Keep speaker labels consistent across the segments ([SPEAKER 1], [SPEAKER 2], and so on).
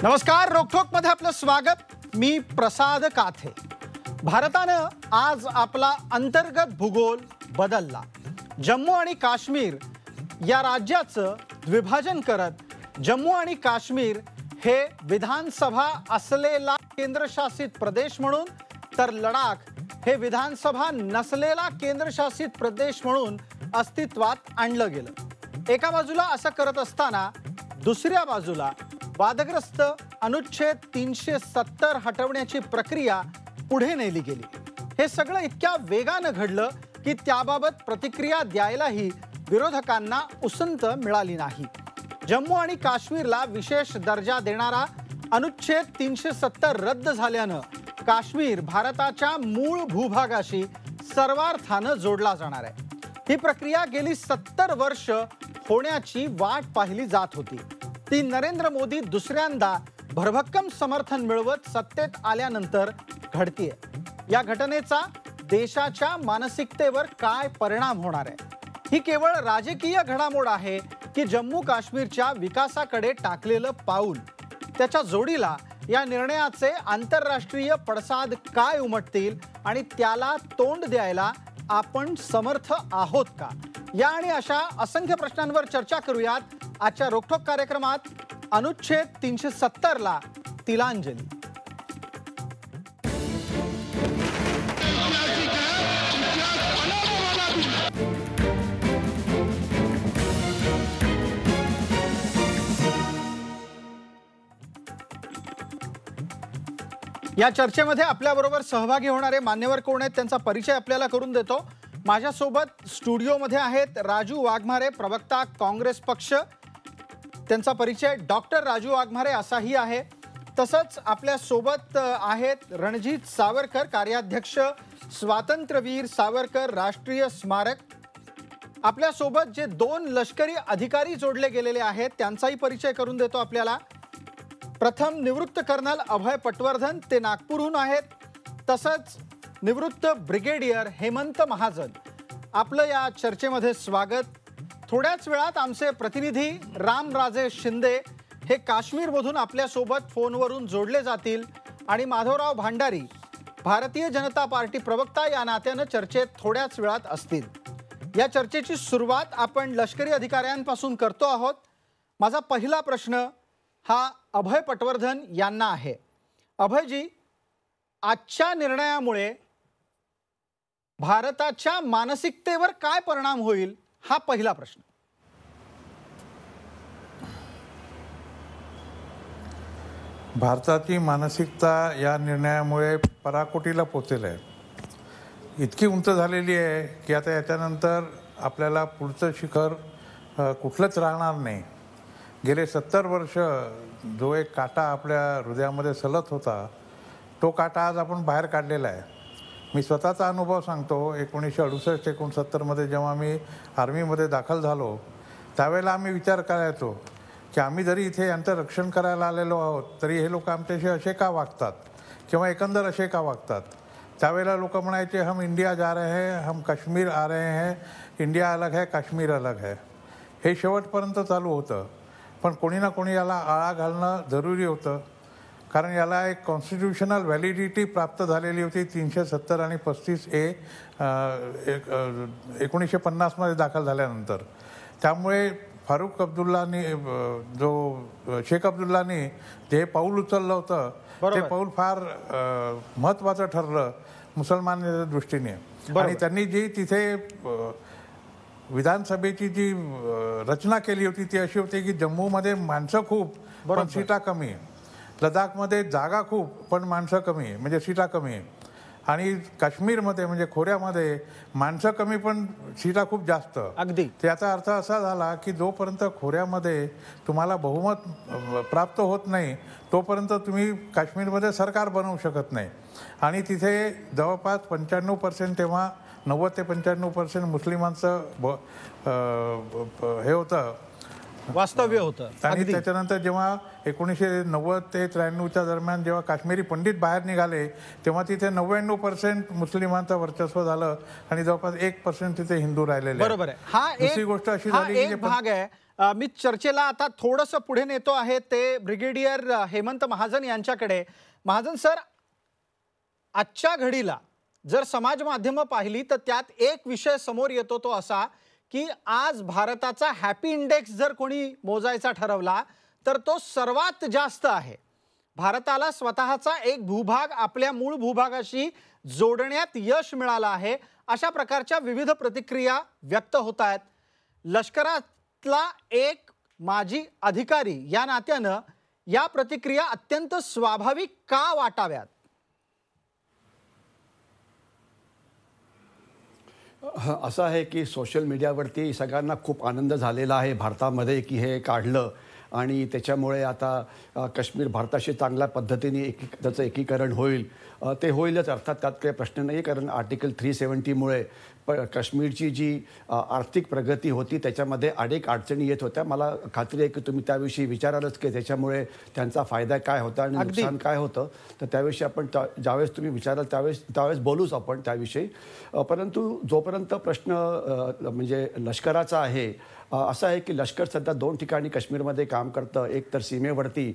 [SPEAKER 1] नमस्कार, रोकठोक मध्ये आपलं स्वागत। मी प्रसाद काथे। भारतानं आज आपला अंतर्गत भूगोल बदलला। जम्मू आणि काश्मीर या राज्याचं विभाजन करत जम्मू आणि काश्मीर हे विधानसभा असलेला केंद्रशासित प्रदेश म्हणून तर लडाख हे विधानसभा नसलेला केंद्रशासित प्रदेश म्हणून अस्तित्वात आणलं गेलं। एका बाजूला असं करत असताना दुसऱ्या बाजूला वादग्रस्त अनुच्छेद 370 हटवण्याची प्रक्रिया पुढे नेली गेली। हे सगळं इतक्या वेगानं घडलं की त्याबाबत प्रतिक्रिया द्यायलाही विरोधकांना उसंत मिळाली नाही। जम्मू आणि काश्मीरला विशेष दर्जा देणारा अनुच्छेद 370 रद्द झाल्यानं काश्मीर भारताच्या मूळ भूभागाशी सर्वार्थानं जोडला जाणार आहे। ही प्रक्रिया गेली 70 वर्ष होण्याची वाट पाहिली जात होती। ती नरेंद्र मोदी दुसऱ्यांदा भरभक्कम समर्थन मिळवत सत्तेत आल्यानंतर घडतीये। या घटनेचा देशाच्या मानसिकतेवर काय परिणाम होणार आहे? ही केवळ राजकीय घडामोड आहे की जम्मू काश्मीरच्या विकासाकडे टाकलेलं पाऊल? त्याच्या जोडीला या निर्णयाचे आंतरराष्ट्रीय पडसाद काय उमटतील आणि त्याला तोंड द्यायला आपण समर्थ आहोत का? या आणि अशा असंख्य प्रश्नांवर चर्चा करूयात आजच्या रोकठोक कार्यक्रमात। अनुच्छेद 370 ला तिलांजली। या चर्चेमध्ये आपल्याबरोबर सहभागी होणारे मान्यवर कोण आहेत त्यांचा परिचय आपल्याला करून देतो। माझ्यासोबत स्टुडिओमध्ये आहेत राजू वाघमारे, प्रवक्ता काँग्रेस पक्ष। त्यांचा परिचय डॉक्टर राजू वाघमारे असाही आहे। तसंच आपल्या सोबत आहेत रणजित सावरकर, कार्याध्यक्ष स्वातंत्र्यवीर सावरकर राष्ट्रीय स्मारक। आपल्या सोबत जे दोन लष्करी अधिकारी जोडले गेलेले आहेत त्यांचाही परिचय करून देतो आपल्याला। प्रथम निवृत्त कर्नल अभय पटवर्धन, ते नागपूरहून आहेत। तसंच निवृत्त ब्रिगेडियर हेमंत महाजन। आपलं या चर्चेमध्ये स्वागत। थोड्याच वेळात आमचे प्रतिनिधी रामराजे शिंदे हे काश्मीरमधून आपल्यासोबत फोनवरून जोडले जातील आणि माधवराव भांडारी, भारतीय जनता पार्टी प्रवक्ता, या नात्यानं चर्चेत थोड्याच वेळात असतील। या चर्चेची सुरुवात आपण लष्करी अधिकाऱ्यांपासून करतो आहोत। माझा पहिला प्रश्न हा अभय पटवर्धन यांना आहे। अभयजी, आजच्या निर्णयामुळे भारताच्या मानसिकतेवर काय परिणाम होईल, हा पहिला प्रश्न।
[SPEAKER 2] भारताची मानसिकता या निर्णयामुळे पराकोटीला पोहोचेल आहे। इतकी उंच झालेली आहे की आता याच्यानंतर आपल्याला पुढचं शिखर कुठलंच राहणार नाही। गेले 70 वर्ष जो एक काटा आपल्या हृदयामध्ये सलत होता, तो काटा आज आपण बाहेर काढलेला आहे। मी स्वतःचा अनुभव सांगतो। 1968-69 मध्ये जेव्हा मी आर्मीमध्ये दाखल झालो त्यावेळेला आम्ही विचार करायचो की आम्ही जरी इथे यांचं रक्षण करायला आलेलो आहोत तरी हे लोक आमच्याशी असे का वागतात किंवा एकंदर असे का वागतात। त्यावेळेला लोक म्हणायचे हम इंडिया जा रहे हैं, हम काश्मीर आ रहे हैं, इंडिया अलग है काश्मीर अलग है। हे शेवटपर्यंत चालू होतं, पण कोणी ना कोणी याला आळा घालणं जरुरी होतं, कारण याला एक कॉन्स्टिट्यूशनल व्हॅलिडिटी प्राप्त झालेली होती 370 आणि 35A 1950 मध्ये दाखल झाल्यानंतर। त्यामुळे फारुख अब्दुल्लानी शेख अब्दुल्लानी जे पाऊल उचललं होतं ते पाऊल फार महत्त्वाचं ठरलं मुसलमानांच्या दृष्टीने। आणि त्यांनी जी तिथे विधानसभेची जी रचना केली होती ती अशी होती की जम्मूमध्ये माणसं खूप पण सीटा कमी, लडाखमध्ये जागा खूप पण माणसं कमी, म्हणजे सीटा कमी, आणि काश्मीरमध्ये म्हणजे खोऱ्यामध्ये माणसं कमी पण सीटा खूप जास्त।
[SPEAKER 1] अगदी
[SPEAKER 2] त्याचा अर्थ असा झाला की जोपर्यंत खोऱ्यामध्ये तुम्हाला बहुमत प्राप्त होत नाही तोपर्यंत तुम्ही काश्मीरमध्ये सरकार बनवू शकत नाही। आणि तिथे जवळपास 95% तेव्हा 90 ते 95% मुस्लिमांचं हे होतं,
[SPEAKER 1] वास्तव्य होतं।
[SPEAKER 2] आणि त्याच्यानंतर जेव्हा 1990 ते 93च्या दरम्यान जेव्हा काश्मीरी पंडित बाहेर निघाले तेव्हा तिथे 99% मुस्लिमांचं वर्चस्व झालं आणि जवळपास 1% तिथे हिंदू राहिलेले।
[SPEAKER 1] बरोबर आहे। हा
[SPEAKER 2] दुसरी गोष्ट अशी झाली
[SPEAKER 1] की भाग आहे मी चर्चेला आता थोडंसं पुढे नेतो आहे ते ब्रिगेडियर हेमंत महाजन यांच्याकडे. महाजन सर, आजच्या घडीला जर समाज माध्यमं पाहिली तर त्यात एक विषय समोर येतो तो असा की आज भारताचा हॅपी इंडेक्स जर कोणी मोजायचा ठरवला तर तो सर्वात जास्त आहे. भारताला स्वतःचा एक भूभाग आपल्या मूळ भूभागाशी जोडण्यात यश मिळालं आहे, अशा प्रकारच्या विविध प्रतिक्रिया व्यक्त होत आहेत. लष्करातला एक माजी अधिकारी या नात्यानं या प्रतिक्रिया अत्यंत स्वाभाविक का वाटाव्यात?
[SPEAKER 3] असं आहे की सोशल मीडियावरती सगळ्यांना खूप आनंद झालेला आहे भारतामध्ये की हे काढलं आणि त्याच्यामुळे आता काश्मीर भारताशी चांगल्या पद्धतीने त्याचं एकीकरण होईल. ते होईलच, अर्थात त्यात काही प्रश्न नाही, कारण आर्टिकल 370मुळे काश्मीरची जी आर्थिक प्रगती होती त्याच्यामध्ये अनेक अडचणी येत होत्या. मला खात्री आहे की तुम्ही त्याविषयी विचारालच की त्याच्यामुळे त्यांचा फायदा काय होता आणि नुकसान काय होतं. तर त्याविषयी आपण ज्यावेळेस तुम्ही विचाराल त्यावेळेस बोलूच आपण त्याविषयी. परंतु जोपर्यंत प्रश्न म्हणजे लष्कराचा आहे, असं आहे की लष्कर सध्या 2 ठिकाणी काश्मीरमध्ये काम करतं. एक तर सीमेवरती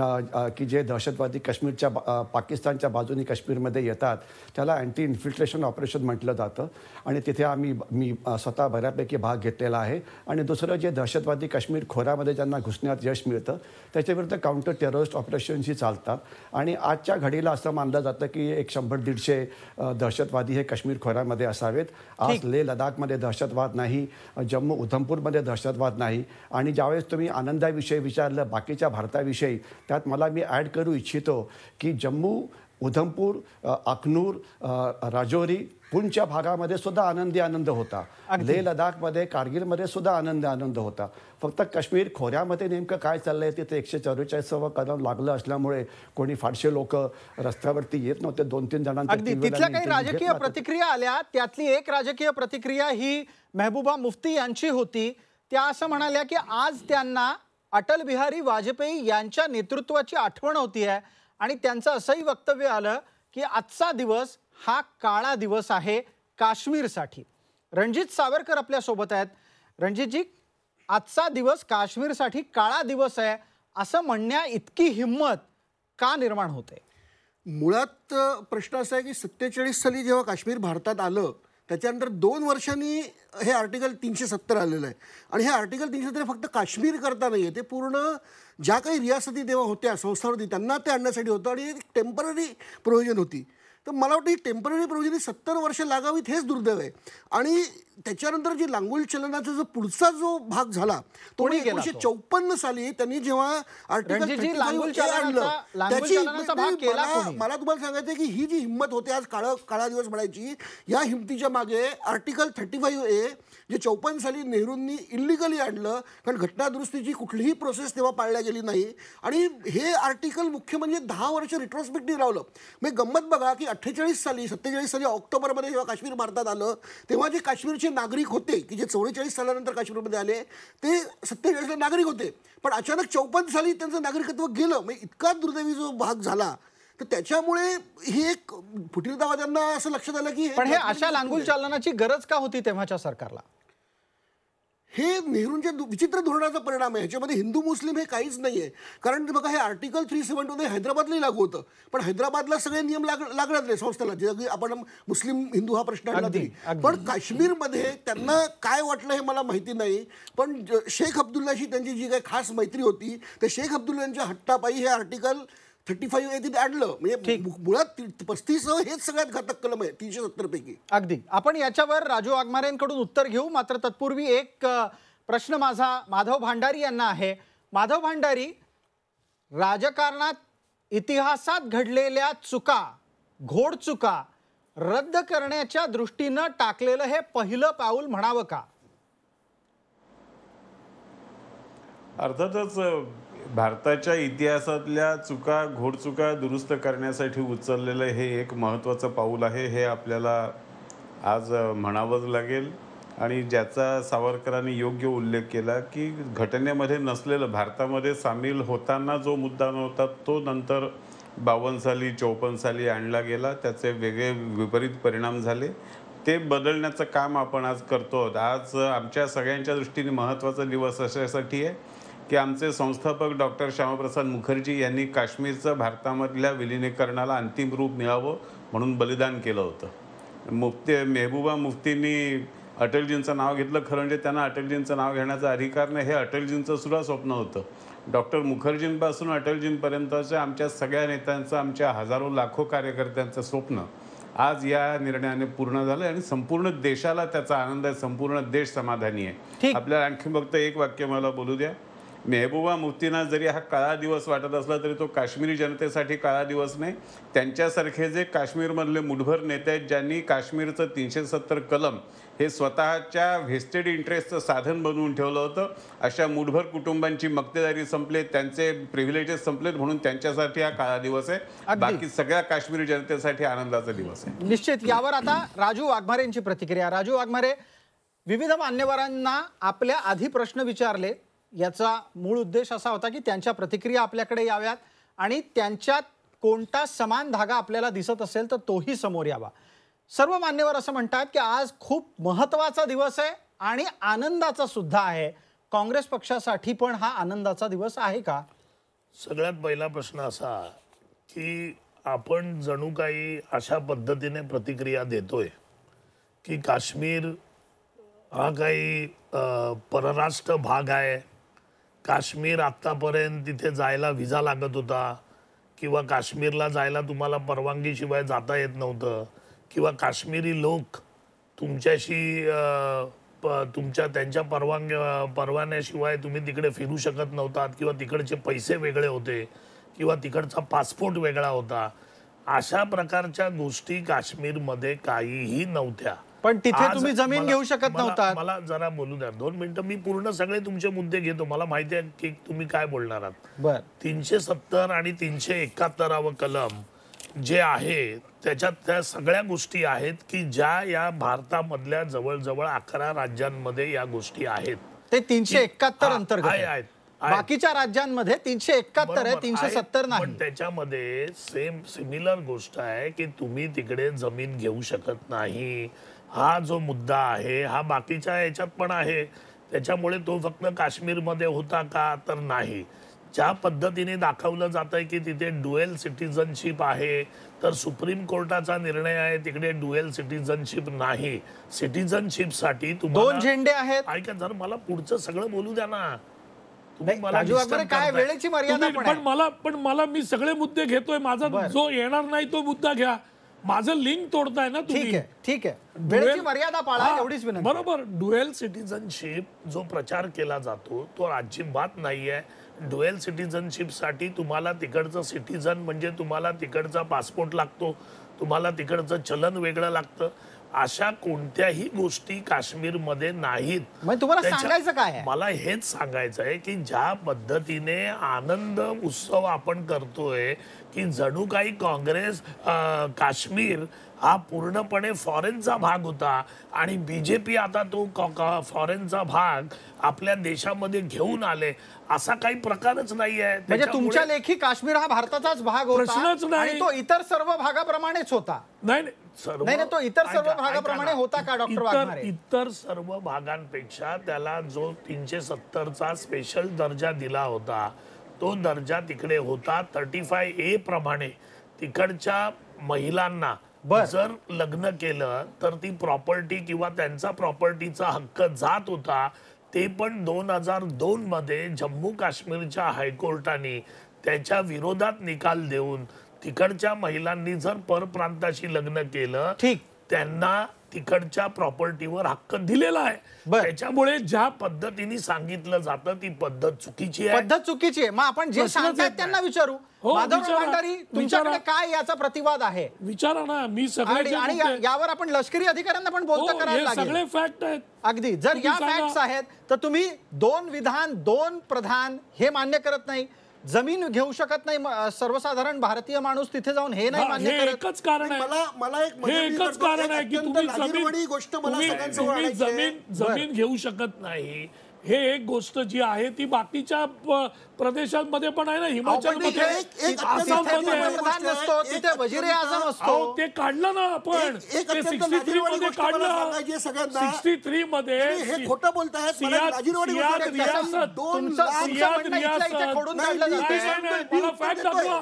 [SPEAKER 3] की जे दहशतवादी काश्मीरच्या पाकिस्तानच्या बाजूने काश्मीरमध्ये येतात त्याला अँटी इन्फिल्ट्रेशन ऑपरेशन म्हटलं जातं आणि तिथे मी स्वतः बऱ्यापैकी भाग घेतलेला आहे. आणि दुसरं जे दहशतवादी काश्मीर खोऱ्यामध्ये ज्यांना घुसण्यात यश मिळतं त्याच्याविरुद्ध काउंटर टेररिस्ट ऑपरेशन्सही चालतात. आणि आजच्या घडीला असं मानलं जातं की 100-150 दहशतवादी हे काश्मीर खोऱ्यामध्ये असावेत. आज लेह लडाखमध्ये दहशतवाद नाही, जम्मू उधमपूरमध्ये दहशतवाद नाही. आणि ज्यावेळेस तुम्ही आनंदाविषयी विचारलं बाकीच्या भारताविषयी, त्यात मला मी ॲड करू इच्छितो की जम्मू उधमपूर, अखनूर, राजौरी, पुंछच्या भागामध्ये सुद्धा आनंद होता. लेह लडाखमध्ये, कारगिलमध्ये सुद्धा आनंद होता. फक्त काश्मीर खोऱ्यामध्ये नेमकं काय चाललंय तिथे 144व कलम लागलं असल्यामुळे कोणी फारसे लोक रस्त्यावरती येत नव्हते. 2-3 जणांना
[SPEAKER 1] तिथल्या काही राजकीय प्रतिक्रिया आल्या. त्यातली एक राजकीय प्रतिक्रिया ही महबूबा मुफ्ती यांची होती. त्या असं म्हणाल्या की आज त्यांना अटल बिहारी वाजपेयी यांच्या नेतृत्वाची आठवण होती आहे आणि त्यांचं असंही वक्तव्य आलं की आजचा दिवस हा काळा दिवस आहे काश्मीरसाठी. रणजित सावरकर आपल्या सोबत आहेत. रणजितजी, आजचा दिवस काश्मीरसाठी काळा दिवस आहे असं म्हणण्या इतकी हिंमत का निर्माण होते?
[SPEAKER 4] मुळात प्रश्न असा आहे की 47 साली जेव्हा काश्मीर भारतात आलं त्याच्यानंतर 2 वर्षांनी हे आर्टिकल 370 आलेलं आहे. आणि हे आर्टिकल 370 फक्त काश्मीर करता नाही आहे, ते पूर्ण ज्या काही रियासती तेव्हा होत्या, संस्था होती, त्यांना ते आणण्यासाठी होतं आणि एक टेम्पररी प्रोव्हिजन होती. तर मला वाटतं ही टेम्पररी प्रोव्हिजन 70 वर्ष लागावीत हेच दुर्दैव आहे. आणि त्याच्यानंतर जी लांगुल चलनाचा जो पुढचा जो भाग झाला तो 1954 साली त्यांनी जेव्हा आर्टिकल 35 आणलं त्याची मला तुम्हाला सांगायचं की ही जी हिंमत होते आज काळा दिवस म्हणायची, या हिमतीच्या मागे आर्टिकल 35A जे 54 साली नेहरूंनी इलिगली आणलं, कारण घटनादुरुस्तीची कुठलीही प्रोसेस तेव्हा पाळल्या गेली नाही. आणि हे आर्टिकल मुख्य म्हणजे 10 वर्ष रिट्रोस्पेक्टिव्ह लावलं. मग गंमत बघा की 47 साली ऑक्टोबरमध्ये जेव्हा काश्मीर भारतात आलं तेव्हा जे काश्मीरचे नागरिक होते की जे 44 सालानंतर काश्मीरमध्ये आले ते 47ला नागरिक होते, पण अचानक 54 साली त्यांचं नागरिकत्व गेलं. म्हणजे इतका दुर्दैवी जो भाग झाला. तर त्याच्यामुळे ही एक फुटीरतावाद्यांना असं लक्षात आलं की
[SPEAKER 1] पण हे अशा लांगुल चालनाची गरज का होती तेव्हाच्या सरकारला?
[SPEAKER 4] हे नेहरूंच्या विचित्र धोरणाचा परिणाम आहे. ह्याच्यामध्ये हिंदू मुस्लिम हे काहीच नाही आहे. कारण बघा हे आर्टिकल 370 हैदराबादलाही लागू होतं, पण हैदराबादला सगळे नियम लागणार नाही संस्थेला, जे आपण मुस्लिम हिंदू हा प्रश्न आणला तरी. पण काश्मीरमध्ये त्यांना काय वाटलं हे मला माहिती नाही, पण शेख अब्दुल्लाशी त्यांची जी काही खास मैत्री होती ते शेख अब्दुल्लांच्या हट्टापायी हे आर्टिकल 35A तिथे आणलं. म्हणजे मुळात 35 हेच सगळ्यात घातक कलम आहे 370 पैकी.
[SPEAKER 1] अगदी. आपण याच्यावर राजू वाघमारेंकडून उत्तर घेऊ, मात्र तत्पूर्वी एक प्रश्न माझा माधव भांडारी यांना आहे. माधव भांडारी, राजकारणात इतिहासात घडलेल्या चुका, घोडचुका रद्द करण्याच्या दृष्टीनं टाकलेलं हे पहिलं पाऊल म्हणावं का?
[SPEAKER 5] अर्थातच भारताच्या इतिहासातल्या चुका, घोडचुका दुरुस्त करण्यासाठी उचललेलं हे एक महत्त्वाचं पाऊल आहे, हे आपल्याला आज म्हणावंच लागेल. आणि ज्याचा सावरकरांनी योग्य उल्लेख केला की घटनेमध्ये नसलेलं, भारतामध्ये सामील होताना जो मुद्दा नव्हता तो नंतर 52 साली 54 साली आणला गेला. त्याचे वेगळे विपरीत परिणाम झाले. ते बदलण्याचं काम आपण आज करतो आहोत. आज आमच्या सगळ्यांच्या दृष्टीने महत्त्वाचा दिवस अशासाठी आहे की आमचे संस्थापक डॉक्टर श्यामाप्रसाद मुखर्जी यांनी काश्मीरचं भारतामधल्या विलिनीकरणाला अंतिम रूप मिळावं म्हणून बलिदान केलं होतं. मेहबूबा मुफ्तींनी अटलजींचं नाव घेतलं. खरं म्हणजे त्यांना अटलजींचं नाव घेण्याचा अधिकार नाही, हे अटलजींचं सुद्धा स्वप्न होतं. डॉक्टर मुखर्जींपासून अटलजींपर्यंतच्या आमच्या सगळ्या नेत्यांचं, आमच्या हजारो लाखो कार्यकर्त्यांचं स्वप्न आज या निर्णयाने पूर्ण झालं आणि संपूर्ण देशाला त्याचा आनंद आहे. संपूर्ण देश समाधानी आहे. आपल्याला आणखी फक्त एक वाक्य मला बोलू द्या. मेहबूबा मुफ्तींना जरी हा काळा दिवस वाटत असला तरी तो काश्मीरी जनतेसाठी काळा दिवस नाही. त्यांच्यासारखे जे काश्मीरमधले मुठभर नेते आहेत ज्यांनी काश्मीरचं 370 कलम हे स्वतःच्या व्हेस्टेड इंटरेस्टचं साधन बनवून ठेवलं होतं, अशा मुठभर कुटुंबांची मक्तेदारी संपले, त्यांचे प्रिव्हिलेजेस संपलेत म्हणून त्यांच्यासाठी हा काळा दिवस आहे. बाकी सगळ्या काश्मीरी जनतेसाठी आनंदाचा दिवस आहे.
[SPEAKER 1] निश्चित. यावर आता राजू वाघमारे यांची प्रतिक्रिया. राजू वाघमारे, विविध मान्यवरांना आपल्या आधी प्रश्न विचारले, याचा मूळ उद्देश असा होता की त्यांच्या प्रतिक्रिया आपल्याकडे याव्यात आणि त्यांच्यात कोणता समान धागा आपल्याला दिसत असेल तर तोही समोर यावा. सर्व मान्यवर असं म्हणतात की आज खूप महत्त्वाचा दिवस आहे आणि आनंदाचा सुद्धा आहे. काँग्रेस पक्षासाठी पण हा आनंदाचा दिवस आहे का?
[SPEAKER 6] सगळ्यात पहिला प्रश्न असा की आपण जणू काही अशा पद्धतीने प्रतिक्रिया देतोय की काश्मीर हा काही परराष्ट्र भाग आहे. काश्मीर आत्तापर्यंत तिथे जायला व्हिसा लागत होता किंवा काश्मीरला जायला तुम्हाला परवानगीशिवाय जाता येत नव्हतं किंवा काश्मीरी लोक तुमच्याशी त्यांच्या परवान्याशिवाय तुम्ही तिकडे फिरू शकत नव्हतात किंवा तिकडचे पैसे वेगळे होते किंवा तिकडचा पासपोर्ट वेगळा होता. अशा प्रकारच्या गोष्टी काश्मीरमध्ये काहीही नव्हत्या.
[SPEAKER 1] पण तिथे तुम्ही जमीन घेऊ शकत नव्हता.
[SPEAKER 6] मला जरा बोलू द्या 2 मिनिटं. मी पूर्ण सगळे तुमचे मुद्दे घेतो. मला माहिती आहे की तुम्ही काय बोलणार आहात.
[SPEAKER 1] बर.
[SPEAKER 6] 370 आणि 371 कलम जे आहे त्याच्यात त्या सगळ्या गोष्टी आहेत की ज्या या भारतामधल्या जवळजवळ 11 राज्यांमध्ये या गोष्टी आहेत.
[SPEAKER 1] ते 371 अंतर्गत
[SPEAKER 6] आहेत.
[SPEAKER 1] बाकीच्या राज्यांमध्ये 371 आहे, 370 नाही.
[SPEAKER 6] पण त्याच्यामध्ये सिमिलर गोष्ट आहे की तुम्ही तिकडे जमीन घेऊ शकत नाही. हा जो मुद्दा आहे हा बाकीच्या याच्यात पण आहे. त्याच्यामुळे तो फक्त काश्मीरमध्ये होता का तर नाही. ज्या पद्धतीने दाखवलं जात आहे की तिथे ड्युएल सिटिझनशिप आहे तर सुप्रीम कोर्टाचा निर्णय आहे तिकडे ड्युएल सिटिझनशिप नाही. सिटिझनशिपसाठी तुम्हाला
[SPEAKER 1] 2 झेंडे आहेत.
[SPEAKER 6] ऐका जर मला पुढचं सगळं बोलू द्या ना.
[SPEAKER 1] राजू वाघमारे, काय वेळेची मर्यादा
[SPEAKER 7] पण मला मी सगळे मुद्दे घेतोय. माझा जो येणार नाही तो मुद्दा घ्या. माझं लिंक तोडताय ना तुम्ही.
[SPEAKER 1] ठीक आहे. वेळेची मर्यादा पाळा एवढीच विनंती.
[SPEAKER 6] बरोबर. ड्युएल सिटिझनशिप जो प्रचार केला जातो तो अजिबात नाहीये. ड्युएल सिटिझनशिपसाठी तुम्हाला तिकडचं सिटिझन म्हणजे तुम्हाला तिकडचा पासपोर्ट लागतो, तुम्हाला तिकडचं चलन वेगळं लागतं. अशा कोणत्याही गोष्टी काश्मीरमध्ये नाहीत.
[SPEAKER 1] तुम्हाला सांगायचं काय आहे?
[SPEAKER 6] मला हेच सांगायचं आहे की ज्या पद्धतीने आनंद उत्सव आपण करतोय की जणू काही काँग्रेस काश्मीर हा पूर्णपणे फॉरेनचा भाग होता आणि बीजेपी आता तो फॉरेनचा भाग आपल्या देशामध्ये घेऊन आले, असा काही प्रकारच नाही आहे.
[SPEAKER 1] म्हणजे तुमच्या लेखी काश्मीर हा भारताचाच भाग होता आणि तो इतर सर्व भागाप्रमाणेच होता.
[SPEAKER 6] नाही
[SPEAKER 1] तो इतर सर्व भागाप्रमाणे होता का डॉक्टर वाघमारे?
[SPEAKER 6] इतर सर्व भागांपेक्षा त्याला जो 370चा स्पेशल दर्जा दिला होता तो दर्जा तिकडे होता. 35A प्रमाणे तिकडच्या महिलांना जर लग्न केलं तर ती प्रॉपर्टी किंवा त्यांचा प्रॉपर्टीचा हक्क जात होता. ते पण 2002 मध्ये जम्मू काश्मीरच्या हायकोर्टाने त्याच्या विरोधात निकाल देऊन तिकडच्या महिलांनी जर परप्रांताशी लग्न केलं त्यांना तिकडच्या प्रॉपर्टीवर हक्क दिलेला आहे. त्याच्यामुळे ज्या पद्धतीने सांगितलं जातं ती पद्धत चुकीची आहे.
[SPEAKER 1] मग आपण जे सांगतायत त्यांना विचारू. माधवराव भंडारी, तुमच्याकडे काय याचा प्रतिवाद आहे?
[SPEAKER 7] विचारा ना. मी सगळे
[SPEAKER 1] आणि यावर आपण लष्करी अधिकाऱ्यांना पण बोलता करायला लागेल.
[SPEAKER 7] सगळे फॅक्ट आहेत.
[SPEAKER 1] अगदी. जर या फॅक्ट्स आहेत तर तुम्ही 2 विधान 2 प्रधान हे मान्य करत नाही. जमीन घेऊ शकत नाही सर्वसाधारण भारतीय माणूस तिथे जाऊन हे नाही मान्य करत.
[SPEAKER 7] एकच कारण आहे.
[SPEAKER 4] मला
[SPEAKER 7] एकच कारण आहे की तुम्ही जमीन घेऊ शकत नाही. हे एक गोष्ट जी आहे ती बाकीच्या प्रदेशांमध्ये पण आहे ना, हिमाचलमध्ये,
[SPEAKER 4] एक
[SPEAKER 7] आसाममध्ये आहे.
[SPEAKER 1] पंतप्रधान नसतो तिथे वजीर आझम असतो.
[SPEAKER 7] अहो, ते काढलं ना आपण, ते 63 मध्ये काढलं. 63 मध्ये
[SPEAKER 4] हे खोटं बोलतायत.
[SPEAKER 7] सियाद रियासत,
[SPEAKER 1] तुमचं म्हणणं इथल्या खोडून काढलं जातंय.
[SPEAKER 7] मला फॅक्ट दाखवा.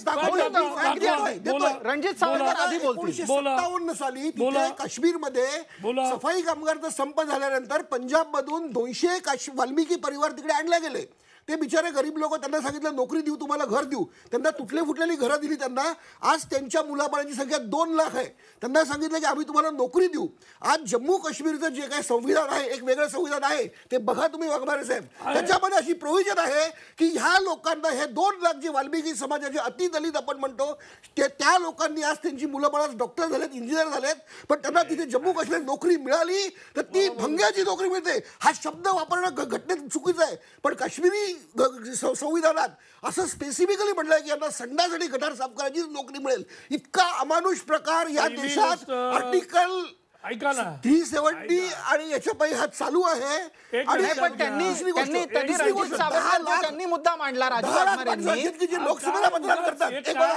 [SPEAKER 1] रणजित सावरकर आधी बोलतील.
[SPEAKER 4] 1957 साली तिथे काश्मीरमध्ये सफाई कामगारचा संप झाल्यानंतर पंजाब मधून 200 वाल्मिकी परिवार तिकडे आणले गेले. ते बिचारे गरीब लोक, त्यांना सांगितलं नोकरी देऊ, तुम्हाला घर देऊ. त्यांना तुटले फुटलेली घरं दिली त्यांना. आज त्यांच्या मुलाबाळांची संख्या 2 लाख आहे. त्यांना सांगितलं की आम्ही तुम्हाला नोकरी देऊ. आज जम्मू काश्मीरचं जे काही संविधान आहे, एक वेगळं संविधान आहे, ते बघा तुम्ही वाघमारे साहेब. त्याच्यामध्ये अशी प्रोव्हिजन आहे की ह्या लोकांना, हे 2 लाख जे वाल्मिकी समाजाचे अतिदलित आपण म्हणतो, त्या लोकांनी आज त्यांची मुलं डॉक्टर झालेत, इंजिनियर झालेत, पण त्यांना तिथे जम्मू काश्मीर नोकरी मिळाली तर ती भंग्याची नोकरी मिळते. हा शब्द वापरणं घटनेत चुकीचं आहे, पण काश्मीरी संविधानात असं स्पेसिफिकली म्हटलंय की यांना संडासाठी गटार साफ करायची नोकरी मिळेल. इतका अमानुष प्रकार या देशात आर्टिकल
[SPEAKER 7] ऐका ना
[SPEAKER 4] 370 आणि याच्या पायी हा चालू आहे.
[SPEAKER 1] आणि पण त्यांनी रणजित सावरकर त्यांनी मुद्दा मांडला राजू वाघमारेंनी.
[SPEAKER 4] जे लोकसभेला मतदान करतात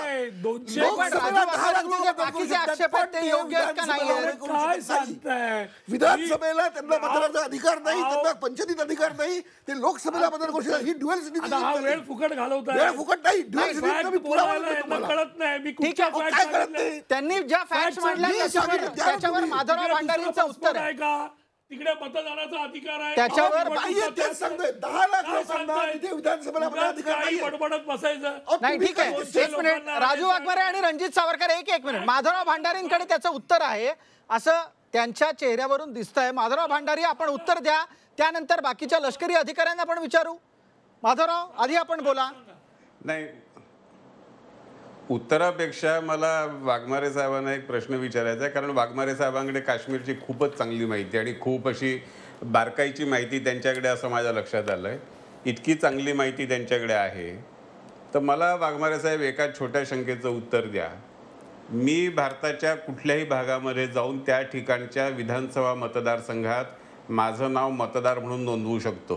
[SPEAKER 1] बाकीचे आक्षेप आहेत ते योग्य आहेत का नाही?
[SPEAKER 7] काय सांगताय?
[SPEAKER 4] विधानसभेला त्यांना मतदानाचा अधिकार नाही, त्यांना पंचायतीत अधिकार नाही, ते लोकसभेला मतदान करू शकतात. ही ड्युअल सिटीजन.
[SPEAKER 7] हा वेळ फुकट घालवताय.
[SPEAKER 4] वेळ फुकट नाही, ड्युअल सिटीजन
[SPEAKER 7] कळत नाही. मी
[SPEAKER 1] ठीक आहे,
[SPEAKER 4] काय कळत नाही.
[SPEAKER 1] त्यांनी ज्या फॅक्ट्स मांडल्या त्याच्यावर माधवराव भांडारींचं उत्तर आहे
[SPEAKER 7] का? तिकडे मतदानाचा अधिकार आहे,
[SPEAKER 1] त्याच्यावर
[SPEAKER 4] तेच सांगतोय. 10 लाख लोकांना तिथे विधानसभेला मतदानाचा अधिकार
[SPEAKER 7] काही
[SPEAKER 4] नाही.
[SPEAKER 7] बडबडत बसायचं
[SPEAKER 1] नाही. ठीक आहे, एक मिनिट. राजू वाघमारे आणि रणजित सावरकर एक मिनिट. माधवराव भांडारींकडे त्याचं उत्तर आहे असं त्यांच्या चेहऱ्यावरून दिसतंय. माधवराव भांडारी, आपण उत्तर द्या, त्यानंतर बाकीच्या लष्करी अधिकाऱ्यांना आपण विचारू. माधवराव, आधी आपण बोला.
[SPEAKER 5] नाही, उत्तरापेक्षा मला वाघमारे साहेबांना एक प्रश्न विचारायचा आहे, कारण वाघमारे साहेबांकडे काश्मीरची खूपच चांगली माहिती आणि खूप अशी बारकाईची माहिती त्यांच्याकडे, असं माझ्या लक्षात आलं आहे. इतकी चांगली माहिती त्यांच्याकडे आहे तर मला वाघमारे साहेब एका छोट्या शंकेचं उत्तर द्या. मी भारताच्या कुठल्याही भागामध्ये जाऊन त्या ठिकाणच्या विधानसभा मतदारसंघात माझं नाव मतदार म्हणून नोंदवू शकतो.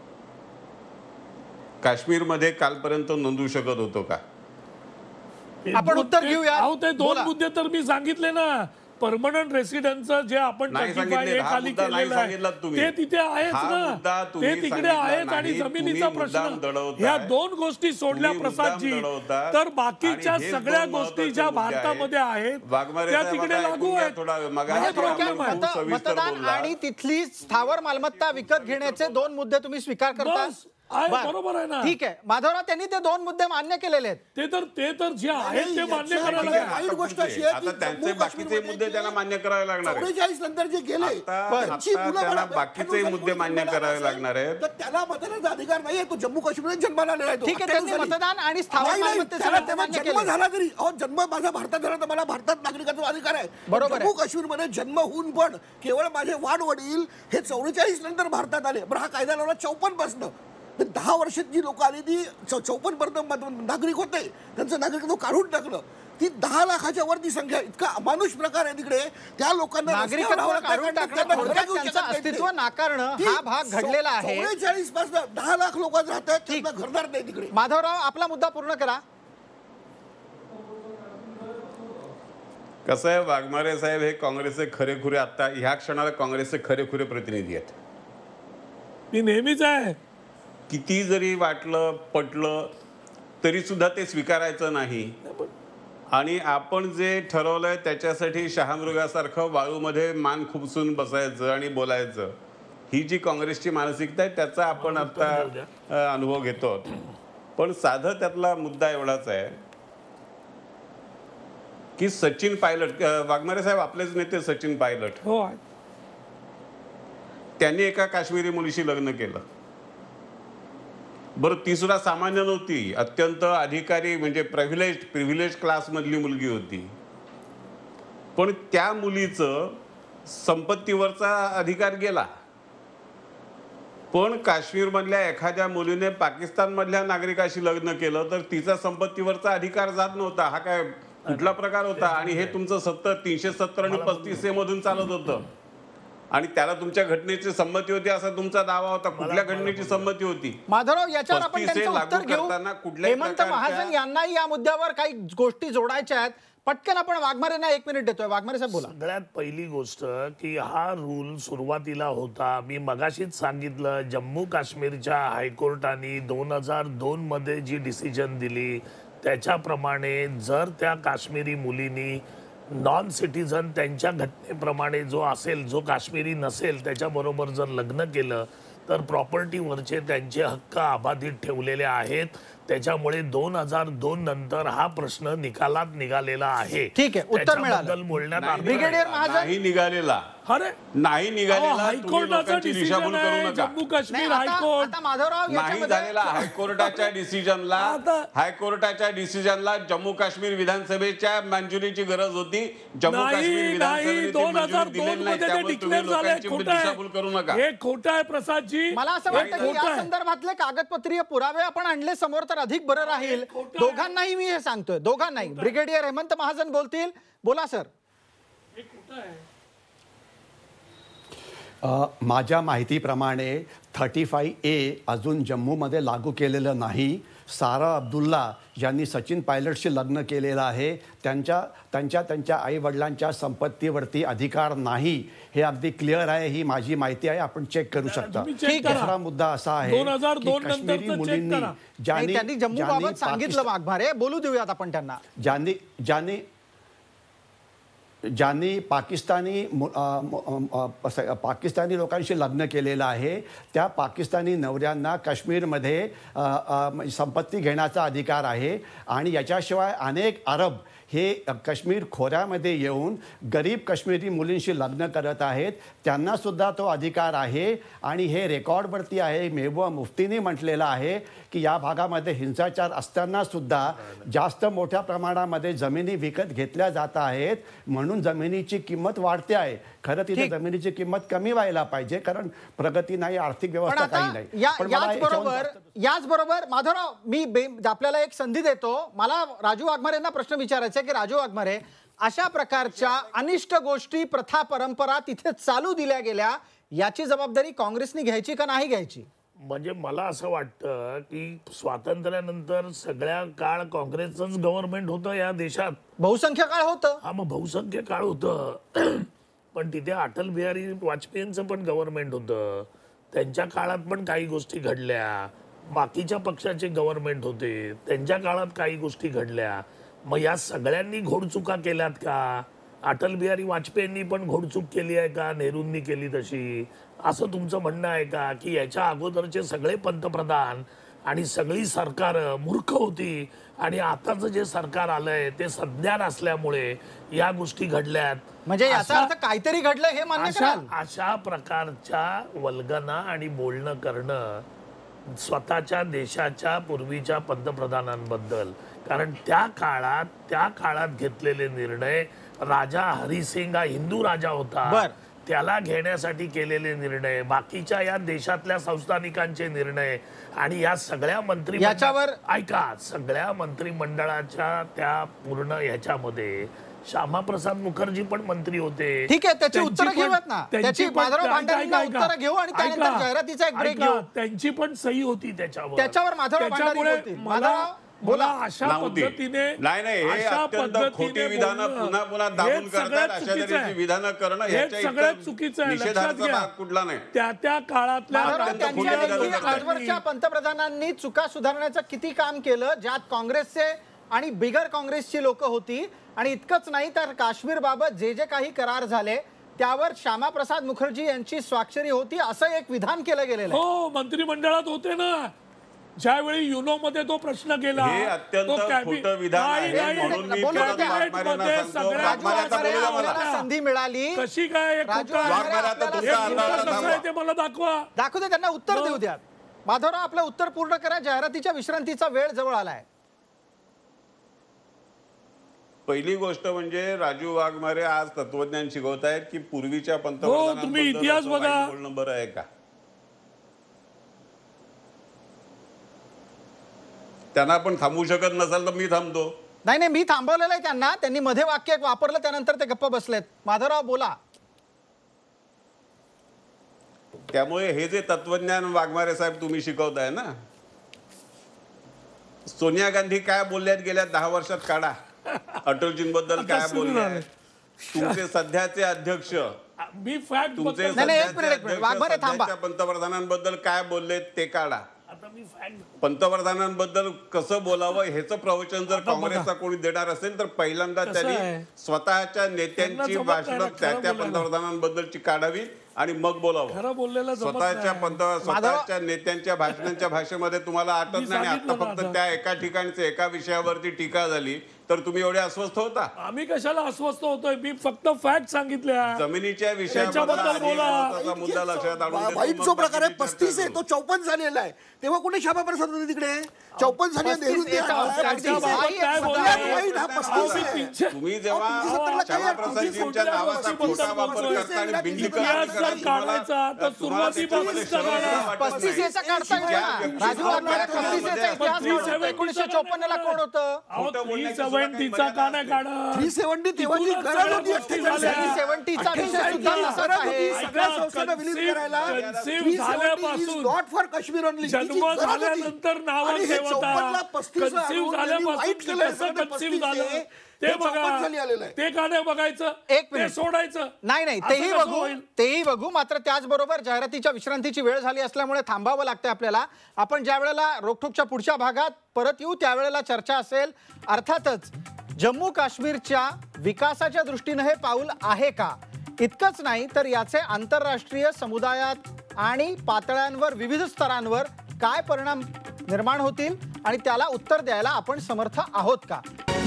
[SPEAKER 5] काश्मीरमध्ये कालपर्यंत नोंदवू शकत होतो का?
[SPEAKER 1] आपण उत्तर घेऊया.
[SPEAKER 7] अहो, ते 2 मुद्दे तर मी सांगितले ना. परमनंट रेसिडेंटचं जे आपण
[SPEAKER 5] नाही सांगितले, हा
[SPEAKER 7] खाली
[SPEAKER 5] मुद्दा नाही
[SPEAKER 7] केलेलं आहे
[SPEAKER 5] सांगितलं तुम्ही.
[SPEAKER 7] ते तिथे आहेच
[SPEAKER 5] हा
[SPEAKER 7] ना,
[SPEAKER 5] मुद्दा
[SPEAKER 7] ते
[SPEAKER 5] तुम्ही
[SPEAKER 7] तिकडे
[SPEAKER 5] सांगितला
[SPEAKER 7] आहेत. आणि
[SPEAKER 5] नाही.
[SPEAKER 7] जमिनीचा
[SPEAKER 5] तुम्ही
[SPEAKER 7] प्रश्न,
[SPEAKER 5] मुद्दाम दडवताय.
[SPEAKER 7] ह्या 2 गोष्टी सोडल्या
[SPEAKER 5] तुम्ही
[SPEAKER 7] प्रसादजी,
[SPEAKER 5] मुद्दाम दडवताय.
[SPEAKER 7] तर बाकीच्या
[SPEAKER 5] आणि हेच
[SPEAKER 7] सगळ्या
[SPEAKER 5] 2
[SPEAKER 7] गोष्टी ज्या
[SPEAKER 5] महत्त्वाचे
[SPEAKER 7] भारतामध्ये आहेत
[SPEAKER 5] वाघमारे
[SPEAKER 7] त्या
[SPEAKER 5] साहेब,
[SPEAKER 7] तिकडे
[SPEAKER 5] आता
[SPEAKER 7] लागू
[SPEAKER 5] ऐकून घ्या
[SPEAKER 7] आहेत.
[SPEAKER 5] थोडा.
[SPEAKER 1] म्हणजे थोडक्यात मतदान आणि तिथली स्थावर मालमत्ता विकत घेण्याचे 2 मुद्दे तुम्ही स्वीकार करता.
[SPEAKER 7] बस, आहे, बरोबर आहे ना.
[SPEAKER 1] ठीक आहे माधवराव, त्यांनी ते 2 मुद्दे मान्य केलेले आहेत.
[SPEAKER 7] ते तर जे आहेत ते मान्य करायला लागेल.
[SPEAKER 4] वाईट गोष्ट अशी आहे की
[SPEAKER 5] आता त्यांचे
[SPEAKER 4] जम्मू
[SPEAKER 5] बाकीचे
[SPEAKER 4] काश्मीरमध्ये
[SPEAKER 5] मुद्दे त्यांना मान्य करावे लागणार आहेत.
[SPEAKER 4] 44 नंतर जे गेले
[SPEAKER 5] आता त्यांना बाकीचे मुद्दे मान्य करावे लागणार आहेत.
[SPEAKER 4] तर त्याला मतदानाचा अधिकार नाहीये. तो जम्मू काश्मीरमध्ये जन्माला आलेला आहे.
[SPEAKER 1] ठीक आहे, त्यांनी मतदान आणि स्थावर मालमत्तेचे मुद्दे मान्य
[SPEAKER 4] जन्म
[SPEAKER 1] केले.
[SPEAKER 4] झाला तरी, अहो जन्म माझा भारतात झाला तर मला भारतात नागरिकाचा अधिकार आहे.
[SPEAKER 1] बरोबर आहे.
[SPEAKER 4] जम्मू काश्मीरमध्ये जन्म होऊन पण केवळ माझे वाडवडील हे 44 नंतर भारतात आले. बरं, हा कायदा लावला 54 पासून. 10 वर्षात जी लोक आली ती 54 पर्यंत नागरिक होते, त्यांचं नागरिकत्व काढून टाकलं. ती 10 लाखाच्या वरती संख्या. इतका अमानुष प्रकार आहे तिकडे. त्या लोकांना
[SPEAKER 1] नागरिकत्व काढून टाकलं, थोडक्यात त्यांचं अस्तित्व नाकारणं हा भाग घडलेला आहे.
[SPEAKER 4] 44 पासून 10 लाख लोक राहतात, त्यांना घरदार नाही तिकडे.
[SPEAKER 1] माधवराव, आपला मुद्दा पूर्ण करा.
[SPEAKER 5] कसं आहे, वाघमारे साहेब हे काँग्रेसचे खरेखुरे, आता ह्या क्षणाला काँग्रेसचे खरेखुरे प्रतिनिधी आहेत.
[SPEAKER 7] मी नेहमीच आहे.
[SPEAKER 5] किती जरी वाटलं पटलं तरी सुद्धा ते स्वीकारायचं नाही. आणि आपण जे ठरवलंय त्याच्यासाठी शहामृगासारखं वाळूमध्ये मान खुपसून बसायचं आणि बोलायचं, ही जी काँग्रेसची मानसिकता आहे त्याचा आपण आता अनुभव घेतो. पण साधं त्यातला मुद्दा एवढाच आहे की सचिन पायलट, वाघमारे साहेब आपलेच नेते सचिन पायलट,
[SPEAKER 7] हो,
[SPEAKER 5] त्यांनी एका काश्मीरी मुलीशी लग्न केलं. बरं, ती सुद्धा सामान्य नव्हती, अत्यंत अधिकारी म्हणजे प्रिव्हिलेज क्लासमधली मुलगी होती. पण त्या मुलीचं संपत्तीवरचा अधिकार गेला. पण काश्मीरमधल्या एखाद्या मुलीने पाकिस्तानमधल्या नागरिकाशी लग्न केलं तर तिचा संपत्तीवरचा अधिकार जात नव्हता. हा काय कुठला प्रकार होता? आणि हे तुमचं 370 आणि 35 मधून चालत होतं. आणि त्याला तुमच्या घटनेची संमती होती असा तुमचा दावा होता. कुठल्या घटनेची संमती होती?
[SPEAKER 1] माधवराव, याच्यावर आपण
[SPEAKER 5] 35
[SPEAKER 1] त्यांचं
[SPEAKER 5] लागू
[SPEAKER 1] उत्तर घेऊ.
[SPEAKER 5] करताना कुठल्याही
[SPEAKER 1] हेमंत
[SPEAKER 5] प्रकारच्या-
[SPEAKER 1] महाजन यांनाही या मुद्द्यावर काही गोष्टी जोडायच्या आहेत. पटकन आपण वाघमारेंना 1 मिनिट देतोय. वाघमारे साहेब बोला.
[SPEAKER 6] सगळ्यात पहिली गोष्ट की हा रूल सुरुवातीला होता, मी मगाशीच सांगितलं, जम्मू काश्मीरच्या हायकोर्टाने 2002 मध्ये जी डिसिजन दिली त्याच्याप्रमाणे जर त्या काश्मीरी मुलींनी नॉन सिटीझन त्यांच्या घटनेप्रमाणे जो असेल, जो काश्मीरी नसेल, त्याच्याबरोबर जर लग्न केलं तर प्रॉपर्टीवरचे त्यांचे हक्क अबाधित ठेवलेले आहेत. त्याच्यामुळे 2002 नंतर हा प्रश्न निकालात निघालेला आहे.
[SPEAKER 1] ठीक आहे, उत्तर मिळालं.
[SPEAKER 6] त्याच्याबद्दल बोलण्यात अर्थ
[SPEAKER 1] ब्रिगेडियर
[SPEAKER 6] नाही.
[SPEAKER 1] महाजन,
[SPEAKER 5] नाही निघालेला,
[SPEAKER 6] अरे
[SPEAKER 5] नाही निघालेला. तुम्ही
[SPEAKER 7] हायकोर्टाचा
[SPEAKER 5] लोकांची दिशाभूल
[SPEAKER 7] डिसिजन
[SPEAKER 5] करू
[SPEAKER 7] आहे,
[SPEAKER 5] नका.
[SPEAKER 7] जम्मू काश्मीर
[SPEAKER 1] नाही,
[SPEAKER 7] हायकोर्ट.
[SPEAKER 1] आता माधवराव
[SPEAKER 5] नाही
[SPEAKER 1] याच्यामध्ये
[SPEAKER 5] झालेला हायकोर्टाच्या डिसिजनला जम्मू काश्मीर विधानसभेच्या मंजुरीची गरज होती. जम्मू काश्मीर विधानसभेने ती मंजुरी
[SPEAKER 7] 2002
[SPEAKER 5] दिलेली नाही.
[SPEAKER 7] मध्ये ते
[SPEAKER 5] त्यामुळे तुम्ही
[SPEAKER 7] डिक्लेअर झालंय.
[SPEAKER 5] लोकांची
[SPEAKER 7] खोटं
[SPEAKER 5] दिशाभूल करू
[SPEAKER 7] आहे,
[SPEAKER 5] नका.
[SPEAKER 7] हे खोटं आहे प्रसादजी.
[SPEAKER 1] मला असं वाटतं की
[SPEAKER 7] खोटं
[SPEAKER 1] या
[SPEAKER 7] आहे.
[SPEAKER 1] संदर्भातले कागदपत्रीय पुरावे आपण आणले समोर तर अधिक बरं राहील. दोघांनाही मी हे सांगतोय, दोघांनाही. ब्रिगेडियर हेमंत महाजन बोलतील. बोला सर.
[SPEAKER 3] माझ्या माहितीप्रमाणे 35A अजून जम्मूमध्ये लागू केलेलं नाही. सारा अब्दुल्ला ज्यांनी सचिन पायलटशी लग्न केलेलं आहे त्यांच्या आईवडिलांच्या संपत्तीवरती अधिकार नाही, हे अगदी क्लिअर आहे. ही माझी माहिती आहे, आपण चेक करू शकता.
[SPEAKER 7] तुम्ही check करा.
[SPEAKER 3] दुसरा मुद्दा असा आहे
[SPEAKER 7] 2002
[SPEAKER 3] की काश्मीरी
[SPEAKER 7] नंतरचं check
[SPEAKER 3] मुलींनी
[SPEAKER 7] करा.
[SPEAKER 1] आणि त्यांनी जम्मू बाबत सांगितलं वाघमारे. बोलू देऊयात आपण त्यांना.
[SPEAKER 3] ज्यांनी पाकिस्तानी लोकांशी लग्न केलेलं आहे त्या पाकिस्तानी नवऱ्यांना काश्मीरमध्ये संपत्ती घेण्याचा अधिकार आहे. आणि याच्याशिवाय अनेक अरब हे काश्मीर खोऱ्यामध्ये येऊन गरीब काश्मीरी मुलींशी लग्न करत आहेत, त्यांना सुद्धा तो अधिकार आहे. आणि हे रेकॉर्डवरती आहे. महबूबा मुफ्तीने म्हटलेलं आहे की या भागामध्ये हिंसाचार असताना सुद्धा जास्त मोठ्या प्रमाणामध्ये जमिनी विकत घेतल्या जात आहेत, म्हणून जमिनीची किंमत वाढते आहे. खरं तिथे जमिनीची किंमत कमी व्हायला पाहिजे, कारण प्रगती नाही, आर्थिक व्यवस्था काही नाही.
[SPEAKER 1] याचबरोबर माधवराव, मी आपल्याला एक संधी देतो. मला राजू वाघमारेंना प्रश्न विचारायचा आहे की राजू वाघमारे, अशा प्रकारच्या अनिष्ट गोष्टी, प्रथा, परंपरा तिथे चालू दिल्या गेल्या, याची जबाबदारी काँग्रेसने घ्यायची का नाही घ्यायची?
[SPEAKER 6] म्हणजे मला असं वाटतं की स्वातंत्र्यानंतर सगळ्या काळ काँग्रेसचंच गव्हर्नमेंट होतं या देशात.
[SPEAKER 1] बहुसंख्य काळ होतं.
[SPEAKER 6] हा, मग बहुसंख्य काळ होतं. पण तिथे अटल बिहारी वाजपेयींचं पण गव्हर्नमेंट होतं. त्यांच्या काळात पण काही गोष्टी घडल्या. बाकीच्या पक्षाचे गव्हर्नमेंट होते, त्यांच्या काळात काही गोष्टी घडल्या. मग या सगळ्यांनी घोडचुका केल्यात का? अटल बिहारी वाजपेयींनी पण घोडचूक केली आहे का नेहरूंनी केली तशी? असं तुमचं म्हणणं आहे का की याच्या अगोदरचे सगळे पंतप्रधान आणि सगळी सरकार मूर्ख होती आणि आताचं जे सरकार आलंय ते सज्ञान असल्यामुळे या गोष्टी घडल्यात?
[SPEAKER 1] म्हणजे याचा अर्थ काहीतरी घडलं हे मान्य कराल?
[SPEAKER 6] अशा प्रकारच्या वल्गना आणि बोलणं करणं स्वतःच्या देशाच्या पूर्वीच्या पंतप्रधानांबद्दल, कारण त्या काळात घेतलेले निर्णय, राजा हरिसिंग हा हिंदू राजा होता, त्याला घेण्यासाठी केलेले निर्णय, बाकीच्या या देशातल्या संस्थानिकांचे निर्णय आणि या सगळ्या सगळ्या मंत्रिमंडळाच्या त्या पूर्ण ह्याच्यामध्ये श्यामाप्रसाद मुखर्जी पण मंत्री होते.
[SPEAKER 1] ठीक आहे, त्याची उत्तर घेऊयात ना. त्याची माधवराव भांडारींना उत्तर घेऊ आणि त्यानंतर जाहिरातीचा एक ब्रेक घेऊ.
[SPEAKER 6] त्यांची पण सही होती
[SPEAKER 1] त्याच्यावर माधवराव भांडारी बोलतील. माधवराव
[SPEAKER 7] बोला. अशा पद्धतीने
[SPEAKER 5] खोटी विधानं पुन्हा पुन्हा दाबून करतात, अशा तऱ्हेची विधानं करणं
[SPEAKER 7] सगळ्यात चुकीचं आहे.
[SPEAKER 5] निषेधार्थ भाग कुठला नाही.
[SPEAKER 7] त्या काळातल्या
[SPEAKER 1] आजवरच्या पंतप्रधानांनी चुका सुधारण्याचं किती काम केलं, ज्यात काँग्रेसचे आणि बिगर काँग्रेसची लोक होती. आणि इतकंच नाही तर काश्मीर बाबत जे जे काही करार झाले त्यावर श्यामाप्रसाद मुखर्जी यांची स्वाक्षरी होती, असं एक विधान केलं गेलेलं.
[SPEAKER 7] हो, मंत्रिमंडळात होते ना ज्यावेळी युनो मध्ये तो प्रश्न केला.
[SPEAKER 5] हे अत्यंत खोटं विधान आहे, म्हणून मी
[SPEAKER 1] संधी मिळाली
[SPEAKER 7] कशी काय ते मला
[SPEAKER 1] दाखवू दे, त्यांना उत्तर देऊ द्या. माधवराव, आपलं उत्तर पूर्ण करा. जाहिरातीच्या विश्रांतीचा वेळ जवळ आलाय.
[SPEAKER 5] पहिली गोष्ट म्हणजे राजू वाघमारे आज तत्वज्ञान शिकवत आहेत की पूर्वीच्या पंतप्रधानांबद्दल
[SPEAKER 7] तुम्ही इतिहास बघा.
[SPEAKER 5] बोलणं बरं आहे का? त्यांना आपण थांबवू शकत नसाल तर मी थांबतो.
[SPEAKER 1] नाही, मी थांबवलेलं आहे त्यांना. त्यांनी मध्ये वाक्य वापरलं, त्यानंतर ते गप्प बसलेत. माधवराव बोला.
[SPEAKER 5] त्यामुळे हे जे तत्वज्ञान वाघमारे साहेब तुम्ही शिकवताय ना, सोनिया गांधी काय बोलल्यात गेल्या 10 वर्षात काढा. अटलजींबद्दल काय बोलले, तुमचे सध्याचे अध्यक्ष,
[SPEAKER 7] मी फॅक्ट
[SPEAKER 5] तुमचे
[SPEAKER 1] नाही, नाही, एक मिनिट, वाघमारे थांबा.
[SPEAKER 5] सध्याच्या पंतप्रधानांबद्दल काय बोलले ते काढा.
[SPEAKER 7] आता मी फॅक्ट
[SPEAKER 5] पंतप्रधानांबद्दल कसं बोलावं ह्याचं प्रवचन जर काँग्रेसचा कोणी देणार असेल तर पहिल्यांदा त्यांनी स्वतःच्या नेत्यांची भाषणं त्या पंतप्रधानांबद्दलची काढावी आणि मग बोलावं.
[SPEAKER 7] खरं बोललेलं जमत
[SPEAKER 5] स्वतःच्या नेत्यांच्या भाषणांच्या भाषेमध्ये तुम्हाला आठवत नाही, आता फक्त त्या एका ठिकाणचे एका विषयावरती टीका झाली तर तुम्ही एवढे अस्वस्थ होता.
[SPEAKER 7] आम्ही कशाला अस्वस्थ होतोय, मी फक्त फॅक्ट सांगितल्या.
[SPEAKER 5] जमिनीच्या
[SPEAKER 7] त्याच्याबद्दल बोला.
[SPEAKER 5] विषयाबद्दल मुद्दा लक्षात आणून
[SPEAKER 4] वाईट जो प्रकार आहे 35 आहे तो 54 झालेला आहे. तेव्हा कुठे श्यामा प्रसाद होते तिकडे? 54 झाले नेहरू
[SPEAKER 5] तुम्ही जेव्हा श्यामाप्रसादजींच्या नावाचा खोटा वापर करता आणि बिंडीकरण
[SPEAKER 7] काढायचा तर सुरुवातीपासून
[SPEAKER 1] 35 याचा काढता येईल ना. राजू वाघमारे 35 याचा इतिहास काढतो. 1954 ला कोण होतं?
[SPEAKER 7] 370चा का नाही काढत?
[SPEAKER 4] 370 तेव्हाची गरज होती.
[SPEAKER 1] 370चा विषय सुद्धा तसाच आहे.
[SPEAKER 4] सगळ्या संस्थांना विलीन करायला
[SPEAKER 7] कन्सीव्ह झाल्यापासून
[SPEAKER 4] नॉट फॉर काश्मीर ओनली.
[SPEAKER 7] जन्म झाल्यानंतर नावं ठेवता, कन्सीव्ह झाल्यापासून कसं कन्सीव्ह झालं ते बघा, ते का नाही बघायचं, ते सोडायचं.
[SPEAKER 1] नाही, तेही बघू. मात्र त्याचबरोबर जाहिरातीच्या विश्रांतीची वेळ झाली असल्यामुळे थांबावं लागतंय आपल्याला. आपण ज्या वेळेला रोखठोकच्या पुढच्या भागात परत येऊ त्यावेळेला चर्चा असेल. अर्थातच जम्मू काश्मीरच्या विकासाच्या दृष्टीनं हे पाऊल आहे का, इतकंच नाही तर याचे आंतरराष्ट्रीय समुदायात आणि पातळ्यांवर विविध स्तरांवर काय परिणाम निर्माण होतील आणि त्याला उत्तर द्यायला आपण समर्थ आहोत का.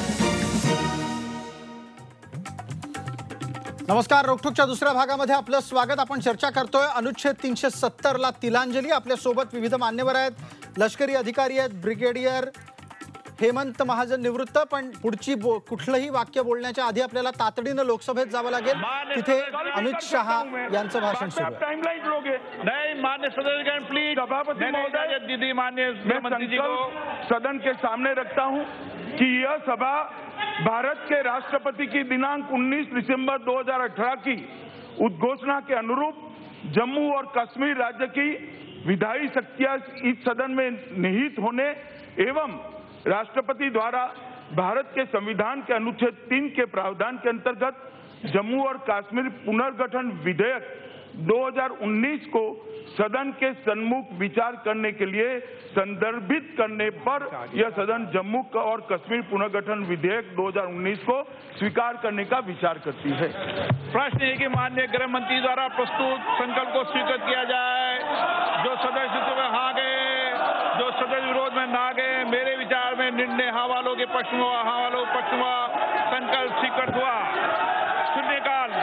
[SPEAKER 1] नमस्कार, रोखठोकच्या दुसऱ्या भागामध्ये आपलं स्वागत. आपण चर्चा करतोय अनुच्छेद 370 ला तिलांजली. आपल्या सोबत विविध मान्यवर आहेत, लष्करी अधिकारी आहेत, ब्रिगेडियर हेमंत महाजन निवृत्त. पण पुढची कुठलंही वाक्य बोलण्याच्या आधी आपल्याला तातडीनं लोकसभेत जावं लागेल. तिथे अमित शहा यांचं भाषण सुरू आहे.
[SPEAKER 8] मान्य सदस्यगण प्लीज, सभापति महोदय, दीदी मान्य मंत्री जी को सदन के सामने रखता हूं कि यह सभा भारत के राष्ट्रपति की दिनांक 19 दिसंबर 2018 की उद्घोषणा के अनुरूप जम्मू और कश्मीर राज्य की विधायी शक्तियां इस सदन में निहित होने एवं राष्ट्रपति द्वारा भारत के संविधान के अनुच्छेद 3 के प्रावधान के अंतर्गत जम्मू और कश्मीर पुनर्गठन विधेयक 2019 को सदन के सन्मुख विचार करने के लिए संदर्भित करने पर यह सदन जम्मू और कश्मीर पुनर्गठन विधेयक 2019 को स्वीकार करने का विचार करती है. प्रश्न है कि माननीय गृह मंत्री द्वारा प्रस्तुत संकल्प को स्वीकृत किया जाए. जो सदस्य में हाँ गए, जो सदस्य विरोध में ना गए, मेरे विचार में निर्णय हाँ वालों के पक्ष में हुआ, हाँ वालों के पक्ष में हुआ, संकल्प स्वीकृत हुआ. शून्यकाल.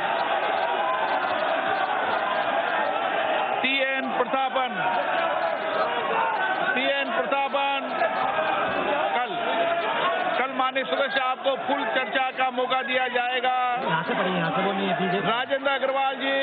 [SPEAKER 8] प्रतापन. कल माननीय सदस्य आपको फुल चर्चा का मौका दिया जाएगा. राजेंद्र अग्रवाल जी.